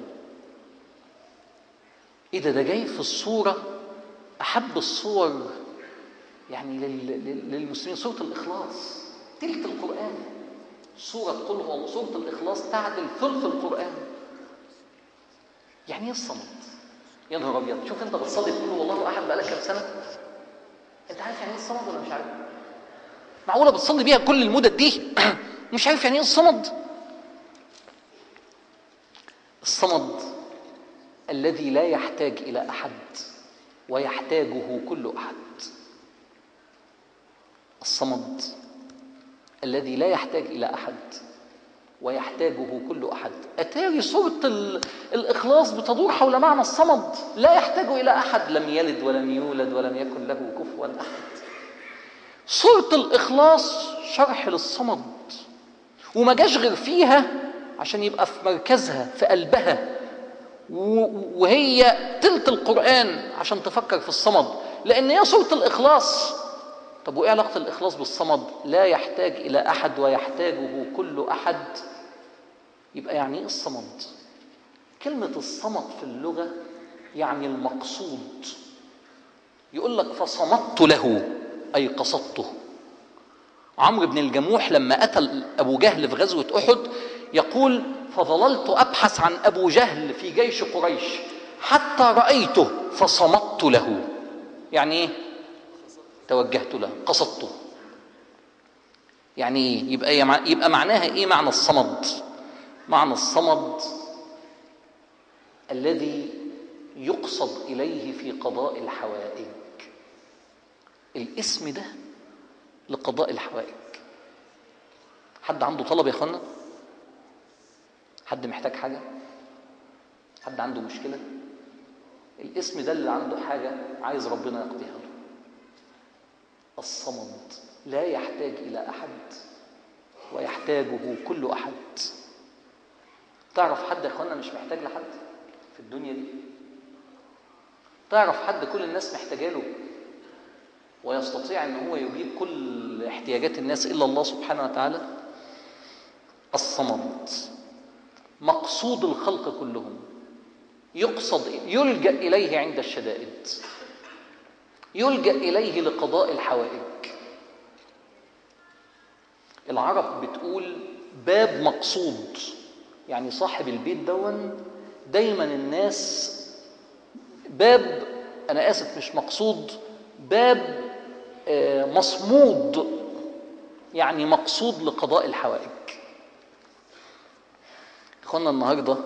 إيه ده؟ ده جاي في الصورة أحب الصور يعني للمسلمين، سورة الإخلاص، تلت القرآن. سورة قل هو سورة الإخلاص تعدل ثلث القرآن. يعني ايه الصمد؟ يا نهار ابيض، شوف انت بتصلي تقول والله احد بقالك كام سنه؟ انت عارف يعني ايه الصمد ولا مش عارف؟ معقوله بتصلي بيها كل المدد دي مش عارف يعني ايه الصمد؟ الصمد الذي لا يحتاج إلى أحد ويحتاجه كل أحد. الصمد الذي لا يحتاج إلى أحد ويحتاجه كل أحد. أتاري سورة الإخلاص بتدور حول معنى الصمد، لا يحتاج إلى أحد، لم يلد ولم يولد ولم يكن له كفوا أحد. سورة الإخلاص شرح للصمد، وما جاش غير فيها عشان يبقى في مركزها في قلبها، وهي تلت القرآن عشان تفكر في الصمد، لأن هي سورة الإخلاص. طب وإيه علاقة الإخلاص بالصمد؟ لا يحتاج إلى أحد ويحتاجه كل أحد. يبقى يعني إيه الصمد؟ كلمة الصمد في اللغة يعني المقصود. يقول لك فصمدت له، أي قصدته. عمرو بن الجموح لما أتى أبو جهل في غزوة أحد يقول فظللت أبحث عن أبو جهل في جيش قريش حتى رأيته فصمدت له. يعني إيه؟ توجهت له، قصدته. يعني إيه؟ يبقى, يبقى معناها إيه معنى الصمد؟ معنى الصمد الذي يقصد إليه في قضاء الحوائج. الاسم ده لقضاء الحوائج. حد عنده طلب يا اخوانا؟ حد محتاج حاجة؟ حد عنده مشكلة؟ الاسم ده اللي عنده حاجة عايز ربنا يقضيها له. الصمد لا يحتاج إلى أحد ويحتاجه كل أحد. تعرف حد يا اخوانا مش محتاج لحد في الدنيا دي؟ تعرف حد كل الناس محتاجه له ويستطيع ان هو يجيب كل احتياجات الناس الا الله سبحانه وتعالى؟ الصمد مقصود الخلق كلهم، يقصد يلجأ اليه عند الشدائد، يلجأ اليه لقضاء الحوائج. العرب بتقول باب مقصود، يعني صاحب البيت دون دايما الناس باب، انا اسف مش مقصود، باب مصمود، يعني مقصود لقضاء الحوائج. اخوانا النهارده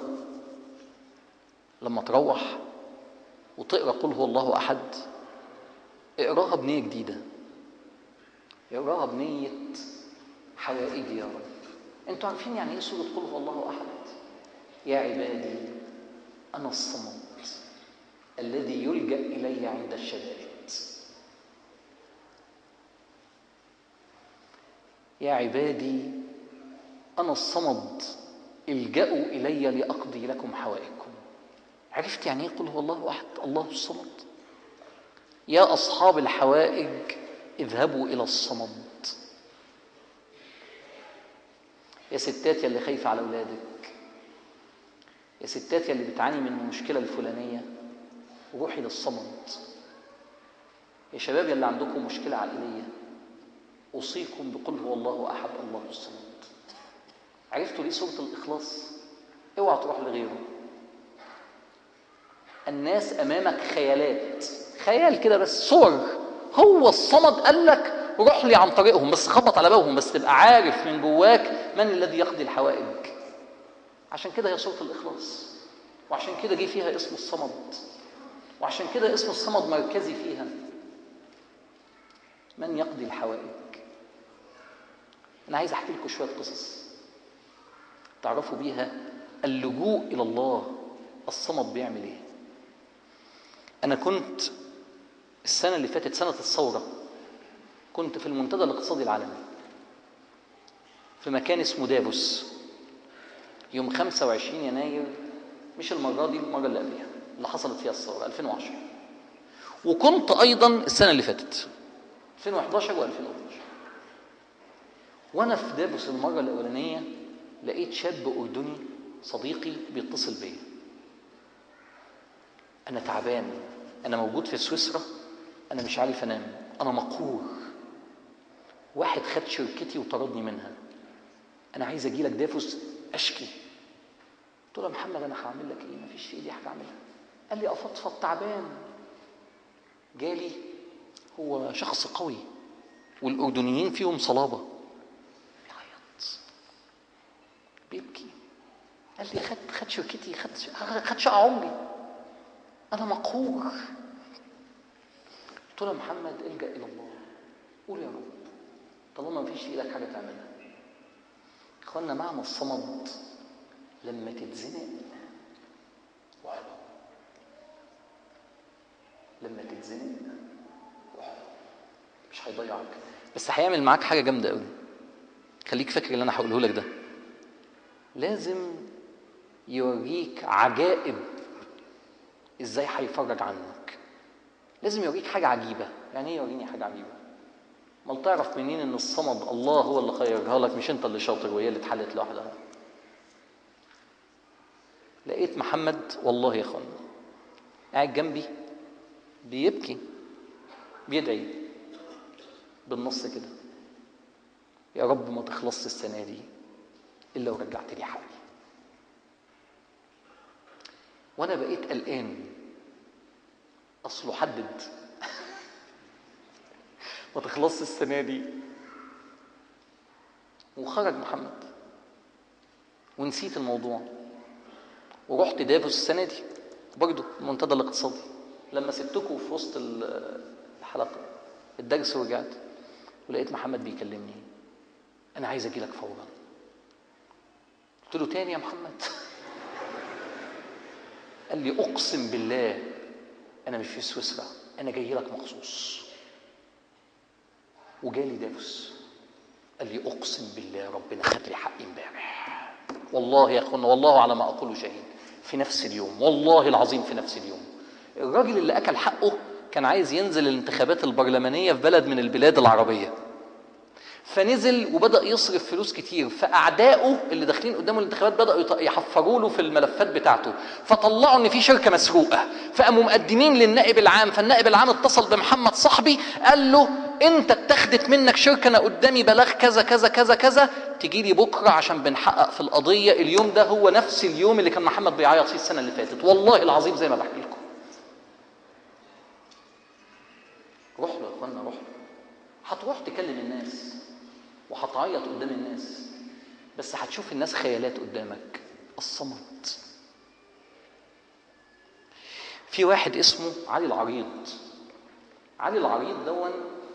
لما تروح وتقرا قل هو الله احد، اقراها بنيه جديده، اقراها بنيه حوائجي يا رب. انتوا عارفين يعني ايه سوره قل هو الله احد؟ يا عبادي انا الصمد الذي يلجأ الي عند الشدائد. يا عبادي أنا الصمد الجأوا إلي لأقضي لكم حوائجكم. عرفت يعني إيه قل هو الله أحد؟ الله الصمد. يا أصحاب الحوائج اذهبوا إلى الصمد. يا ستات يلي خايفة على أولادك، يا ستات يلي بتعاني من المشكلة الفلانية، روحي للصمد. يا شباب يلي عندكم مشكلة عائلية، أوصيكم بقل هو الله أحد الله الصمد. عرفتوا ليه سورة الإخلاص؟ اوعى تروح لغيره. الناس أمامك خيالات، خيال كده بس، صور. هو الصمد قال لك روح لي عن طريقهم، بس خبط على بابهم، بس تبقى عارف من جواك من الذي يقضي الحوائج. عشان كده هي سورة الإخلاص، وعشان كده جه فيها اسم الصمد، وعشان كده اسم الصمد مركزي فيها. من يقضي الحوائج؟ أنا عايز أحكي لكم شوية قصص تعرفوا بيها اللجوء إلى الله. الصمد بيعمل إيه؟ أنا كنت السنة اللي فاتت سنة الثورة كنت في المنتدى الاقتصادي العالمي في مكان اسمه دافوس يوم خمسة وعشرين يناير، مش المرة دي، المرة اللي قبلها اللي حصلت فيها الثورة ألفين وعشرة. وكنت أيضا السنة اللي فاتت ألفين وأحد عشر وألفين واثني عشر. وأنا في دافوس المرة الأولانية لقيت شاب أردني صديقي بيتصل بيا، أنا تعبان، أنا موجود في سويسرا، أنا مش عارف أنام، أنا مقهور، واحد خد شركتي وطردني منها، أنا عايز أجي لك دافوس أشكي. قلت له يا محمد أنا هعمل لك إيه؟ مفيش في إيدي حاجة أعملها. قال لي أفضفض، تعبان. جالي، هو شخص قوي والأردنيين فيهم صلابة، بيعيط بيبكي. قال لي خد خد شركتي، خد خد شقه عمري، انا مقهور. قلت له يا محمد الجا الى الله، قول يا رب طالما ما فيش في ايدك حاجه تعملها. اخوانا معنى الصمد لما تتزنق وحده، لما تتزنق وحده مش هيضيعك، بس هيعمل معاك حاجه جامده قوي. خليك فاكر اللي انا هقوله لك ده، لازم يوريك عجائب ازاي هيفرج عنك. لازم يوريك حاجه عجيبه. يعني ايه يوريني حاجه عجيبه؟ امال تعرف منين ان الصمد الله هو اللي خيرها لك، مش انت اللي شاطر وهي اللي اتحلت لوحدها؟ لقيت محمد والله يا اخوانا قاعد جنبي بيبكي بيدعي بالنص كده، يا رب ما تخلصش السنه دي الا ورجعت لي حقي. وانا بقيت قلقان، اصله حدد ما تخلصش السنه دي. وخرج محمد ونسيت الموضوع، ورحت دافوس السنه دي برضه المنتدى الاقتصادي. لما سبتكم في وسط الحلقه الدرس ورجعت ولقيت محمد بيكلمني، انا عايز اجي لك فورا. قلت له تاني يا محمد؟ قال لي اقسم بالله انا مش في سويسرا، انا جاي لك مخصوص. وجالي دافوس قال لي اقسم بالله ربنا خد لي حقي امبارح، والله يا اخوانا والله على ما اقوله شهيد، في نفس اليوم والله العظيم في نفس اليوم. الراجل اللي اكل حقه كان عايز ينزل الانتخابات البرلمانيه في بلد من البلاد العربيه، فنزل وبدأ يصرف فلوس كتير، فأعدائه اللي داخلين قدامه الانتخابات بدأوا يحفروا له في الملفات بتاعته، فطلعوا ان في شركة مسروقة، فقاموا مقدمين للنائب العام، فالنائب العام اتصل بمحمد صاحبي قال له انت اتخذت منك شركة، انا قدامي بلاغ كذا كذا كذا كذا، تجي لي بكرة عشان بنحقق في القضية. اليوم ده هو نفس اليوم اللي كان محمد بيعيط فيه السنة اللي فاتت، والله العظيم زي ما بحكي لكم. روح له يا اخوانا، روح له. هتروح تكلم الناس وهتعيط قدام الناس، بس هتشوف الناس خيالات قدامك. الصمد. في واحد اسمه علي العريض. علي العريض دون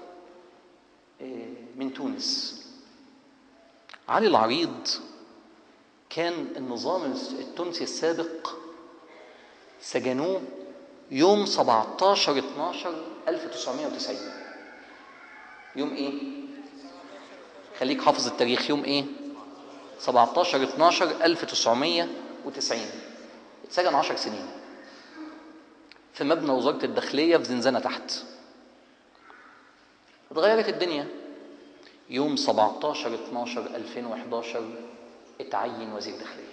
من تونس. علي العريض كان النظام التونسي السابق سجنوه يوم سبعتاشر اتناشر ألف وتسعمائة وتسعين. يوم ايه؟ خليك حافظ التاريخ. يوم ايه؟ سبعتاشر اتناشر ألف وتسعمائة وتسعين. اتسجن عشر سنين في مبنى وزارة الداخلية في زنزانة تحت. اتغيرت الدنيا. يوم سبعتاشر اتناشر ألفين وحداشر اتعين وزير داخلية.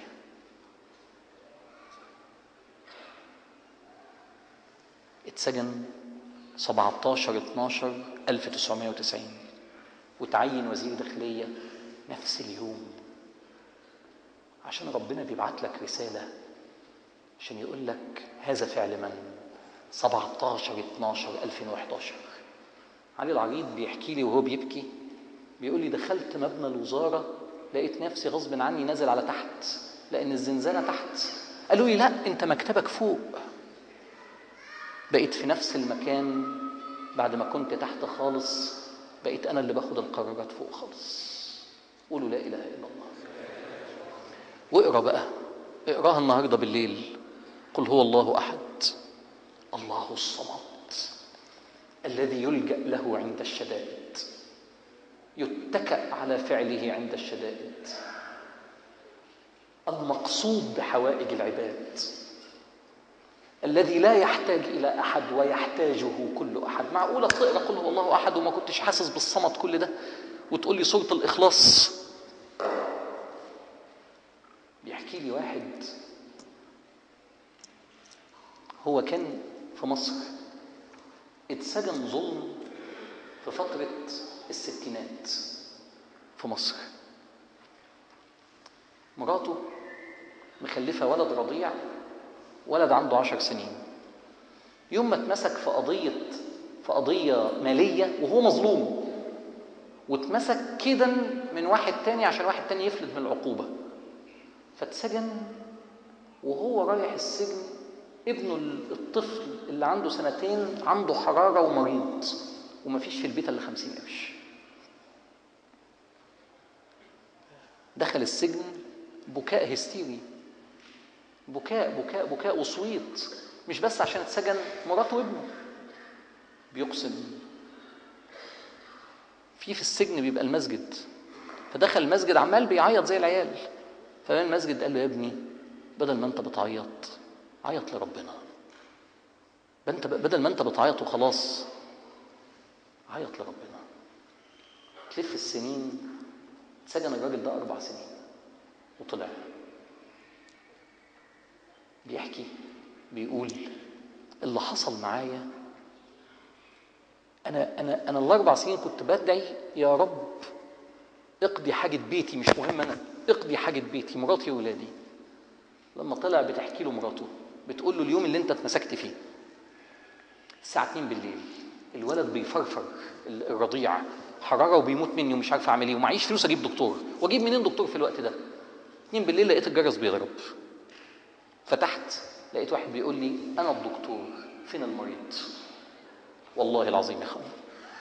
اتسجن سبعتاشر اتناشر ألف وتسعمائة وتسعين وتعين وزير داخلية نفس اليوم، عشان ربنا بيبعت لك رسالة عشان يقول لك هذا فعل من؟ سبعتاشر اتناشر ألفين وحداشر. علي العريض بيحكي لي وهو بيبكي، بيقول لي دخلت مبنى الوزارة لقيت نفسي غصب عني نازل على تحت لأن الزنزانة تحت. قالوا لي لا انت مكتبك فوق. بقيت في نفس المكان بعد ما كنت تحت خالص، بقيت أنا اللي باخد القرارات فوق خالص. قولوا لا إله إلا الله. واقرأ بقى، اقرأها النهاردة بالليل. قل هو الله أحد الله الصمد الذي يلجأ له عند الشدائد، يتكأ على فعله عند الشدائد، المقصود بحوائج العباد، الذي لا يحتاج إلى أحد ويحتاجه كل أحد. معقولة تقرأ قل هو الله أحد وما كنتش حاسس بالصمد كل ده وتقول لي سورة الإخلاص؟ بيحكي لي واحد هو كان في مصر، اتسجن ظلم في فترة الستينات في مصر. مراته مخلفة ولد رضيع، ولد عنده عشر سنين. يوم ما اتمسك في قضية في قضية مالية وهو مظلوم، واتمسك كده من واحد تاني عشان واحد تاني يفلت من العقوبة، فاتسجن، وهو رايح السجن ابنه الطفل اللي عنده سنتين عنده حرارة ومريض، ومفيش في البيت الا خمسين قرش. دخل السجن بكاء هستيري، بكاء بكاء بكاء وصويت، مش بس عشان اتسجن، مراته وابنه. بيقسم في في السجن بيبقى المسجد، فدخل المسجد عمال بيعيط زي العيال، فبين المسجد قال له: يا ابني بدل ما انت بتعيط عيط لربنا، انت بدل ما انت بتعيط وخلاص عيط لربنا. تلف السنين، سجن الراجل ده اربع سنين وطلع. بيحكي بيقول: اللي حصل معايا انا انا انا الاربع سنين كنت بدعي يا رب اقضي حاجه بيتي، مش مهم انا، اقضي حاجه بيتي، مراتي وولادي. لما طلع بتحكي له مراته، بتقول له: اليوم اللي انت اتمسكت فيه الساعه اتنين بالليل، الولد بيفرفر الرضيع، حراره وبيموت مني ومش عارف اعمل ايه، ومعيش فلوس اجيب دكتور، واجيب منين دكتور في الوقت ده؟ اتنين بالليل لقيت الجرس بيضرب، فتحت لقيت واحد بيقول لي: انا الدكتور، فين المريض؟ والله العظيم يا اخوان.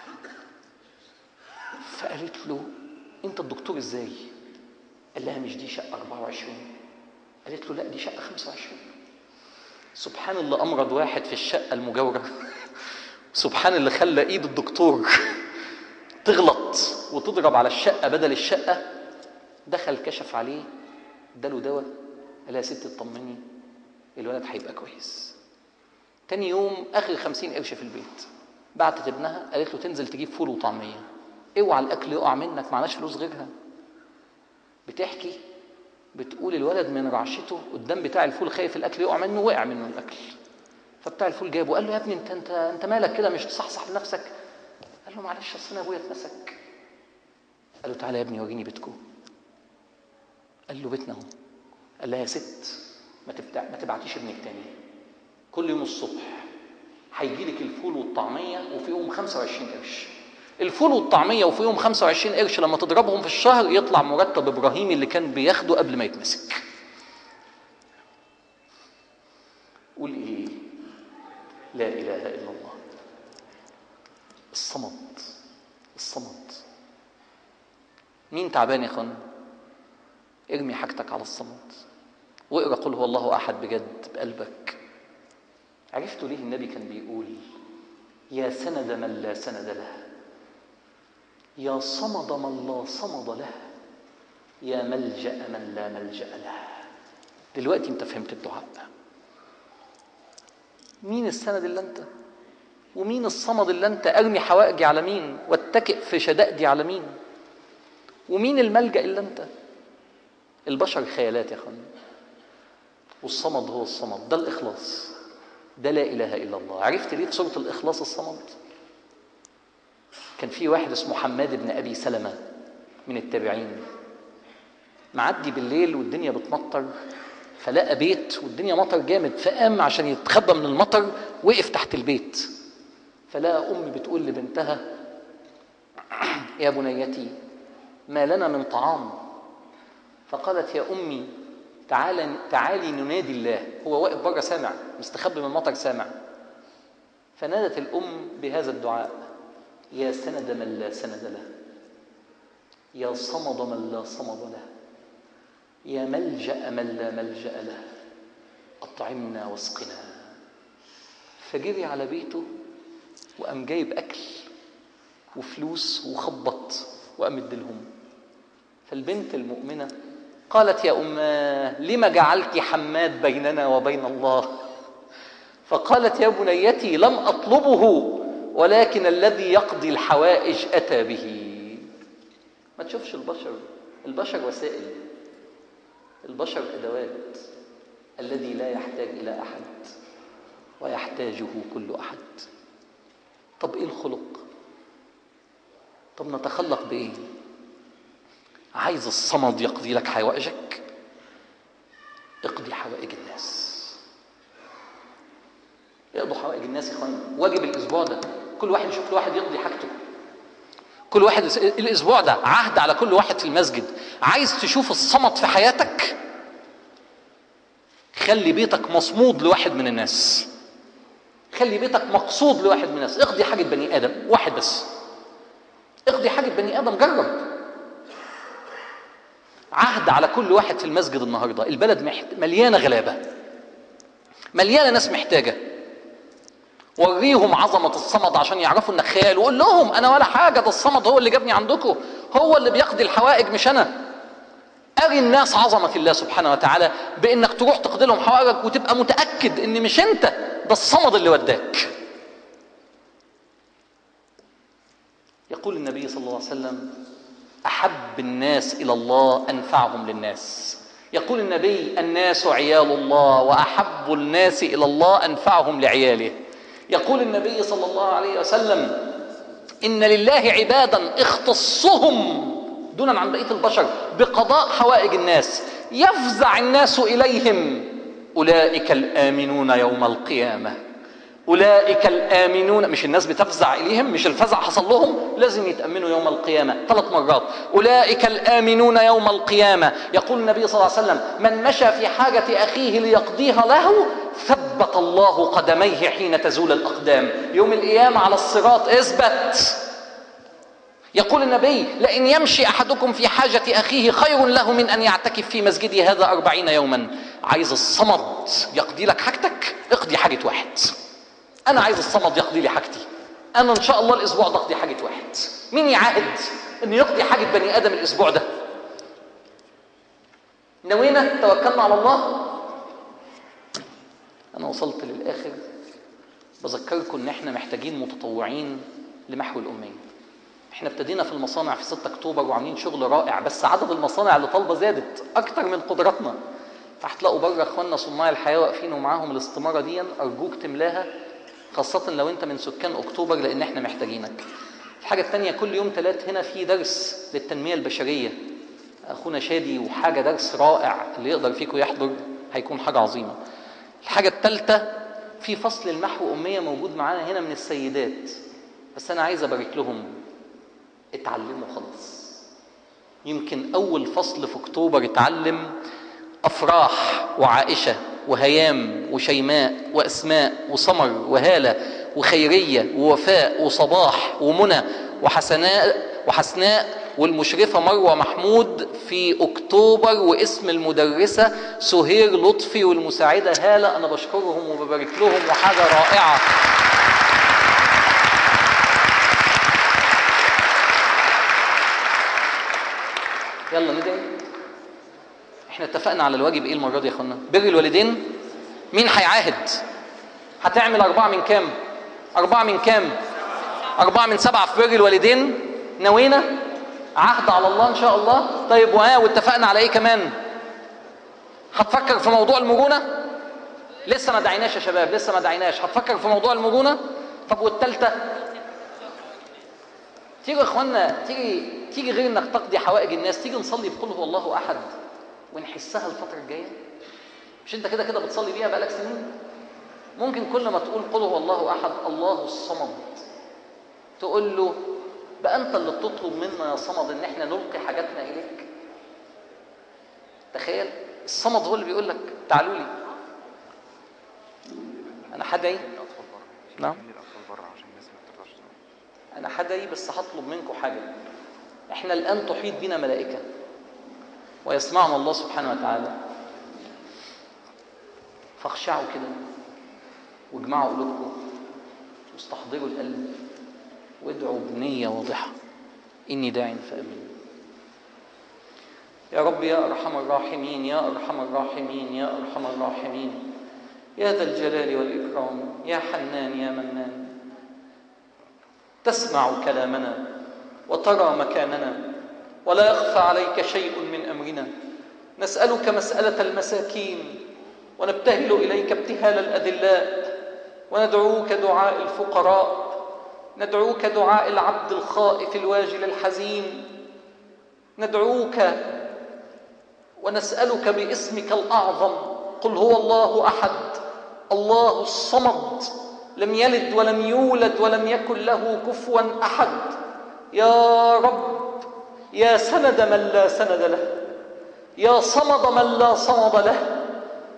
فقالت له: انت الدكتور ازاي؟ قال لها: مش دي شقه اربعة وعشرين؟ قالت له: لا دي شقه خمسة وعشرين. سبحان اللي امرض واحد في الشقه المجاوره، سبحان اللي خلى ايد الدكتور تغلط وتضرب على الشقه بدل الشقه. دخل كشف عليه، اداله دواء، قال: يا ست اطمني الولد هيبقى كويس. تاني يوم اخر خمسين قرش في البيت، بعتت ابنها قالت له: تنزل تجيب فول وطعميه، اوعى الاكل يقع منك، معناش فلوس غيرها. بتحكي بتقول: الولد من رعشته قدام بتاع الفول خايف الاكل يقع منه، وقع منه الاكل. فبتاع الفول جابه قال له: يا ابني انت انت انت مالك كده، مش تصحصح لنفسك؟ قال له: معلش اصل انا ابويا اتمسك. قال له: تعالى يا ابني وريني بيتكم. قال له: بيتنا اهو. قال لها: يا ست ما تبتع... ما تبعتيش ابنك تاني، كل يوم الصبح هيجي لك الفول والطعميه وفي يوم خمسة وعشرين قرش. الفول والطعميه وفي يوم خمسة وعشرين قرش لما تضربهم في الشهر يطلع مرتب ابراهيم اللي كان بياخده قبل ما يتمسك. قول ايه؟ لا اله الا الله. الصمد، الصمد. مين تعبان يا اخوان؟ ارمي حاجتك على الصمد واقرا قل هو الله احد بجد بقلبك. عرفتوا ليه النبي كان بيقول: يا سند من لا سند له، يا صمد من لا صمد له، يا ملجأ من لا ملجأ له. دلوقتي انت فهمت الدعاء. مين السند اللي انت؟ ومين الصمد اللي انت؟ ارمي حوائجي على مين؟ واتكئ في شدائدي على مين؟ ومين الملجأ اللي انت؟ البشر خيالات يا اخوان، والصمد هو الصمد، ده الإخلاص، ده لا إله إلا الله. عرفت ليه في سورة الإخلاص الصمد؟ كان في واحد اسمه حماد بن أبي سلمة من التابعين، معدي بالليل والدنيا بتمطر، فلقى بيت والدنيا مطر جامد، فقام عشان يتخبى من المطر، وقف تحت البيت، فلقى أم بتقول لبنتها: يا بنيتي ما لنا من طعام. فقالت: يا أمي تعالي, تعالي ننادي الله. هو واقف بره سامع، مستخبي من المطر سامع. فنادت الأم بهذا الدعاء: يا سند من لا سند له، يا صمد من لا صمد له، يا ملجأ من لا ملجأ له، أطعمنا واسقنا. فجري على بيته وقام جايب أكل وفلوس وخبط وقام ادلهم. فالبنت المؤمنة قالت: يا أماه لما جعلت حماد بيننا وبين الله؟ فقالت: يا بنيتي لم أطلبه، ولكن الذي يقضي الحوائج أتى به. ما تشوفش البشر، البشر وسائل، البشر أدوات، الذي لا يحتاج إلى أحد ويحتاجه كل أحد. طب إيه الخلق؟ طب نتخلق بإيه؟ عايز الصمد يقضي لك حوائجك؟ اقضي حوائج الناس. يقضوا حوائج الناس يا اخوان، واجب الاسبوع ده كل واحد يشوف له واحد يقضي حاجته. كل واحد الاسبوع ده عهد على كل واحد في المسجد. عايز تشوف الصمد في حياتك؟ خلي بيتك مصمود لواحد من الناس، خلي بيتك مقصود لواحد من الناس. اقضي حاجة بني آدم واحد بس، اقضي حاجة بني آدم، جرب. عهد على كل واحد في المسجد النهاردة، البلد مليانة غلابة، مليانة ناس محتاجة، وريهم عظمة الصمد عشان يعرفوا انك خيال، وقول لهم انا ولا حاجة، ده الصمد هو اللي جابني عندكم، هو اللي بيقضي الحوائج مش انا. اري الناس عظمة الله سبحانه وتعالى بانك تروح تقضي لهم حوائجك وتبقى متأكد ان مش انت، ده الصمد اللي وداك. يقول النبي صلى الله عليه وسلم احب الناس الى الله انفعهم للناس. يقول النبي الناس عيال الله واحب الناس الى الله انفعهم لعياله. يقول النبي صلى الله عليه وسلم إن لله عبادا اختصهم دونا عن بقية البشر بقضاء حوائج الناس، يفزع الناس إليهم، أولئك الآمنون يوم القيامة. أولئك الآمنون، مش الناس بتفزع إليهم، مش الفزع حصل لهم، لازم يتأمنوا يوم القيامة ثلاث مرات. أولئك الآمنون يوم القيامة. يقول النبي صلى الله عليه وسلم من مشى في حاجة أخيه ليقضيها له ثبت الله قدميه حين تزول الأقدام. يوم القيامة على الصراط اثبت. يقول النبي لئن يمشي أحدكم في حاجة أخيه خير له من أن يعتكف في مسجدي هذا أربعين يوما. عايز الصمد يقضي لك حاجتك، اقضي حاجة واحد. أنا عايز الصمد يقضي لي حاجتي، أنا إن شاء الله الأسبوع ده أقضي حاجة واحد. مين يعاهد إنه يقضي حاجة بني آدم الأسبوع ده؟ نوينا توكلنا على الله. أنا وصلت للآخر، بذكركم إن إحنا محتاجين متطوعين لمحو الأمية. إحنا ابتدينا في المصانع في ستة أكتوبر وعاملين شغل رائع، بس عدد المصانع اللي طالبة زادت أكتر من قدراتنا. هتلاقوا بره إخواننا صناع الحياة واقفين ومعاهم الاستمارة دي، أرجوك تملاها، خاصة لو أنت من سكان أكتوبر، لأن إحنا محتاجينك. الحاجة الثانية، كل يوم ثلاث هنا في درس للتنمية البشرية، أخونا شادي، وحاجة درس رائع، اللي يقدر فيكم يحضر هيكون حاجة عظيمة. الحاجة الثالثة، في فصل المحو أمية موجود معانا هنا من السيدات، بس أنا عايز أبارك لهم، اتعلموا خلاص. يمكن أول فصل في أكتوبر اتعلم أفراح وعائشة وهيام وشيماء وأسماء وسمر وهالة وخيرية ووفاء وصباح ومنى وحسناء وحسناء والمشرفة مروة محمود في أكتوبر، واسم المدرسة سهير لطفي، والمساعدة هالة. أنا بشكرهم وببارك لهم، وحاجة رائعة. يلا ندعي. احنا اتفقنا على الواجب ايه المرة دي يا اخوانا؟ بر الوالدين. مين هيعاهد؟ هتعمل أربعة من كام؟ أربعة من كام؟ أربعة من سبعة في بر الوالدين. نوينا عهد على الله إن شاء الله. طيب وها واتفقنا على إيه كمان؟ هتفكر في موضوع المرونة؟ لسه ما دعيناش يا شباب، لسه ما دعيناش. هتفكر في موضوع المرونة؟ طب والتالتة؟ تيجي يا إخوانا، تيجي تيجي غير إنك تقضي حوائج الناس، تيجي نصلي بقل هو الله أحد ونحسها الفترة الجاية. مش أنت كده كده بتصلي بيها بقالك سنين؟ ممكن كل ما تقول قل هو الله أحد الله الصمد تقول له بقى أنت اللي بتطلب منا يا صمد إن إحنا نلقي حاجاتنا إليك. تخيل الصمد هو اللي بيقول لك تعالوا لي. أنا هدعي. نعم أنا هدعي، بس هطلب منكم حاجة. إحنا الآن تحيط بنا ملائكة ويسمعنا الله سبحانه وتعالى، فاخشعوا كده واجمعوا قلوبكم واستحضروا القلب وادعوا بنية واضحة. إني داع فآمنوا. يا رب يا أرحم الراحمين، يا أرحم الراحمين، يا أرحم الراحمين، يا ذا الجلال والإكرام، يا حنان يا منان، تسمع كلامنا وترى مكاننا ولا يخفى عليك شيء من أمرنا. نسألك مسألة المساكين ونبتهل إليك ابتهال الأذلاء، وندعوك دعاء الفقراء، ندعوك دعاء العبد الخائف الواجل الحزين، ندعوك ونسألك باسمك الأعظم قل هو الله أحد الله الصمد لم يلد ولم يولد ولم يكن له كفوا أحد. يا رب يا سند من لا سند له، يا صمد من لا صمد له،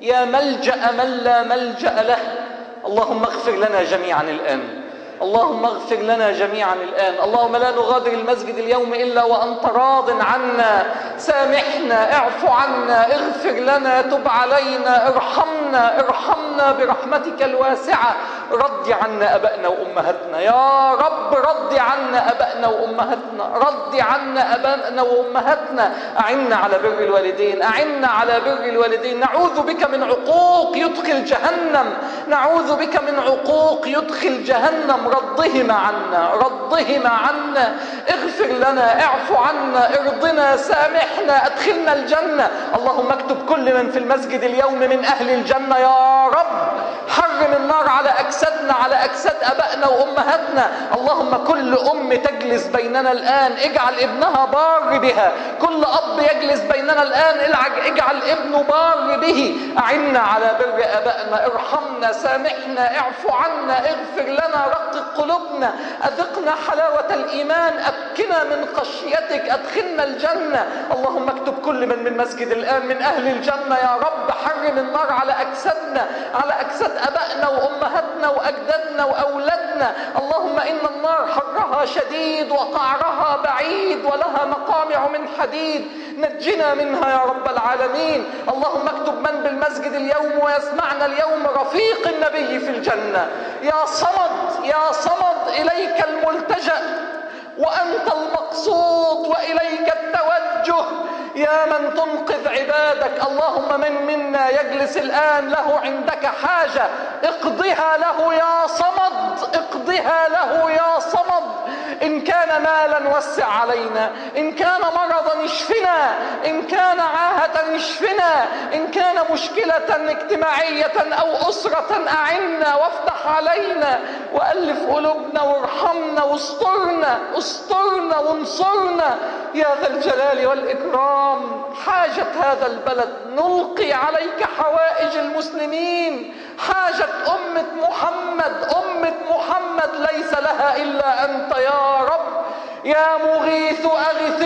يا ملجأ من لا ملجأ له. اللهم اغفر لنا جميعا الآن، اللهم اغفر لنا جميعا الآن. اللهم لا نغادر المسجد اليوم إلا وأنت راض عنا. سامحنا، اعف عنا، اغفر لنا، تب علينا، ارحمنا ارحمنا برحمتك الواسعة. رضي عنا أبائنا وأمهاتنا يا رب، رضي عنا أبائنا وأمهاتنا، رضي عنا أبائنا وأمهاتنا. أعنا على بر الوالدين، أعنا على بر الوالدين. نعوذ بك من عقوق يدخل جهنم، نعوذ بك من عقوق يدخل جهنم. رضهما عنا، رضهما عنا. اغفر لنا، اعف عنا، ارضنا، سامحنا، ادخلنا الجنة. اللهم اكتب كل من في المسجد اليوم من أهل الجنة يا رب. حرم النار على أجسادنا، على أجساد أبائنا وأمهاتنا. اللهم كل أم تجلس بيننا الآن اجعل ابنها بار بها، كل أب يجلس بيننا الآن اجعل ابنه بار به. أعنا على بر أبائنا، ارحمنا، سامحنا، اعف عنا، اغفر لنا، رقق قلوبنا، أذقنا حلاوة الإيمان، أبكنا من خشيتك، أدخلنا الجنة. اللهم اكتب كل من من مسجد الآن من أهل الجنة يا رب. حرم النار على أجسادنا، على أجساد أبائنا وأمهاتنا وأجدادنا وأولادنا. اللهم إن النار حرها شديد وقعرها بعيد ولها مقامع من حديد، نجنا منها يا رب العالمين. اللهم اكتب من بالمسجد اليوم ويسمعنا اليوم رفيق النبي في الجنة. يا صمد، يا صمد، إليك الملتجأ وأنت المقصود وإليك التوجه. يا من تنقذ عبادك. اللهم من منا يجلس الآن له عندك حاجة اقضها له يا صمد، اقضها له يا صمد. إن كان مالا وسع علينا، إن كان مرضا اشفنا، إن كان عاهة اشفنا، إن كان مشكلة اجتماعية أو أسرة أعنا وافتح علينا وألف قلوبنا وارحمنا واسترنا، استرنا وانصرنا يا ذا الجلال والإكرام. حاجة هذا البلد نلقي عليك حوائج المسلمين، حاجة أمة محمد، أمة محمد ليس لها إلا أنت يا رب. يا مغيث أغث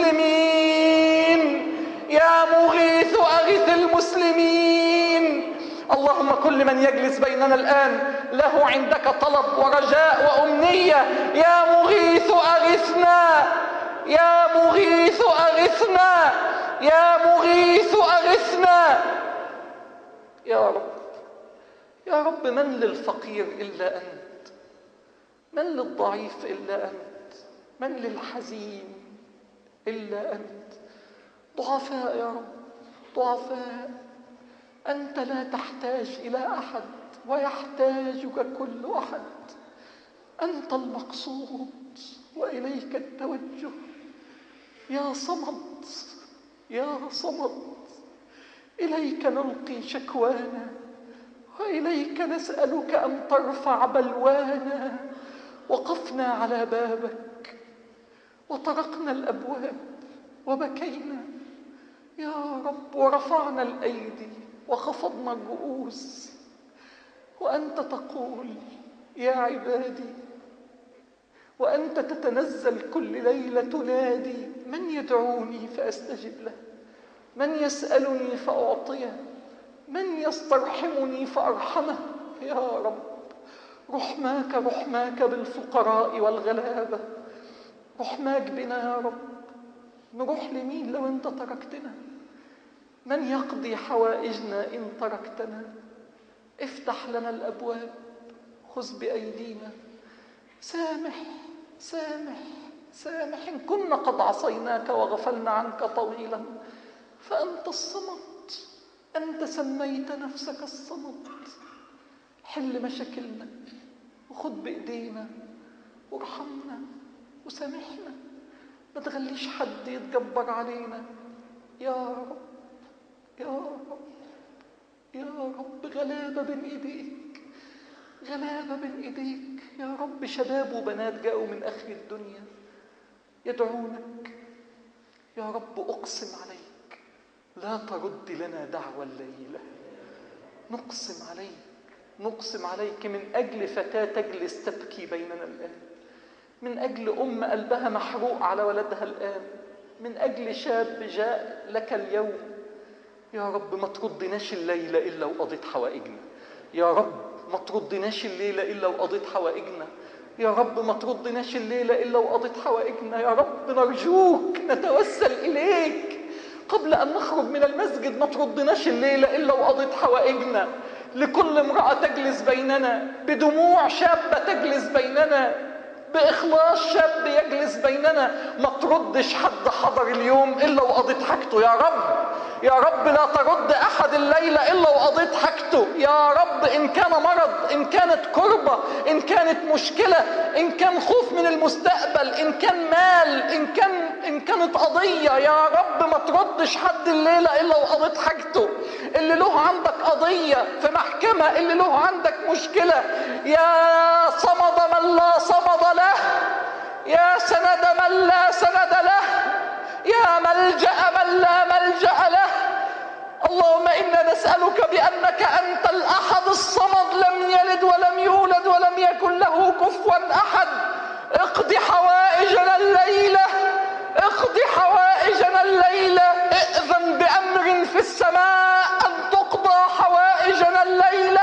المسلمين، يا مغيث أغث المسلمين. اللهم كل من يجلس بيننا الآن له عندك طلب ورجاء وأمنية. يا مغيث أغثنا، يا مغيث أغثنا، يا مغيث أغثنا يا رب. يا رب من للفقير إلا أنت، من للضعيف إلا أنت، من للحزين إلا أنت. ضعفاء يا رب، ضعفاء. أنت لا تحتاج إلى أحد ويحتاجك كل أحد. أنت المقصود وإليك التوجه. يا صمد، يا صمد، إليك نلقي شكوانا وإليك نسألك أن ترفع بلوانا. وقفنا على بابك وطرقنا الأبواب وبكينا يا رب، ورفعنا الأيدي وخفضنا الرؤوس، وأنت تقول يا عبادي، وأنت تتنزل كل ليلة تنادي من يدعوني فأستجب له، من يسألني فأعطيه، من يسترحمني فأرحمه. يا رب رحماك، رحماك بالفقراء والغلابة، رحماك بنا يا رب. نروح لمين لو أنت تركتنا؟ من يقضي حوائجنا إن تركتنا؟ افتح لنا الأبواب، خذ بأيدينا، سامح سامح سامح. إن كنا قد عصيناك وغفلنا عنك طويلا فأنت الصمد، أنت سميت نفسك الصمد. حل مشاكلنا وخذ بإيدينا وارحمنا وسامحنا. ما تخليش حد يتجبر علينا يا رب، يا رب، يا رب. غلابة بين إيديك، غلابة بين إيديك يا رب. شباب وبنات جاءوا من آخر الدنيا يدعونك يا رب. أقسم عليك لا ترد لنا دعوى الليلة. نقسم عليك، نقسم عليك من أجل فتاة تجلس تبكي بيننا الآن، من أجل أم قلبها محروق على ولدها الآن، من أجل شاب جاء لك اليوم يا رب ما تردناش الليلة إلا وقضيت حوائجنا، يا رب ما تردناش الليلة إلا وقضيت حوائجنا، يا رب ما تردناش الليلة إلا وقضيت حوائجنا، يا رب نرجوك نتوسل إليك قبل أن نخرج من المسجد، ما تردناش الليلة إلا وقضيت حوائجنا. لكل امرأة تجلس بيننا، بدموع شابة تجلس بيننا، بإخلاص شاب يجلس بيننا، ما تردش حد حضر اليوم إلا وقضيت حاجته. يا رب يا رب لا ترد أحد الليلة إلا وقضيت حاجته. يا رب إن كان مرض، إن كانت كربة، إن كانت مشكلة، إن كان خوف من المستقبل، إن كان مال، إن كان إن كانت قضية، يا رب ما تردش حد الليلة إلا وقضيت حاجته. اللي له عندك قضية في محكمة، اللي له عندك مشكلة، يا صمد من لا صمد له، يا سند من لا سند له، يا ملجأ من لا ملجأ له. اللهم إنا نسألك بأنك أنت الأحد الصمد، لم يلد ولم يولد ولم يكن له كفوا أحد. اقض حوائجنا الليلة، اقض حوائجنا الليلة، ائذن بأمر في السماء أن تقضى حوائجنا الليلة.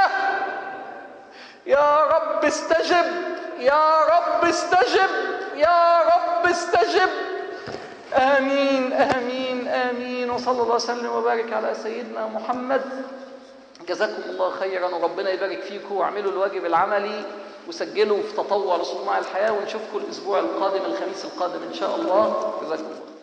يا رب استجب، يا رب استجب، يا رب استجب. آمين آمين آمين. وصلى الله وسلم وبارك على سيدنا محمد. جزاكم الله خيرا وربنا يبارك فيكم، واعملوا الواجب العملي وسجلوا في تطوع لصناع الحياة، ونشوفكم الأسبوع القادم الخميس القادم إن شاء الله. جزاكم الله.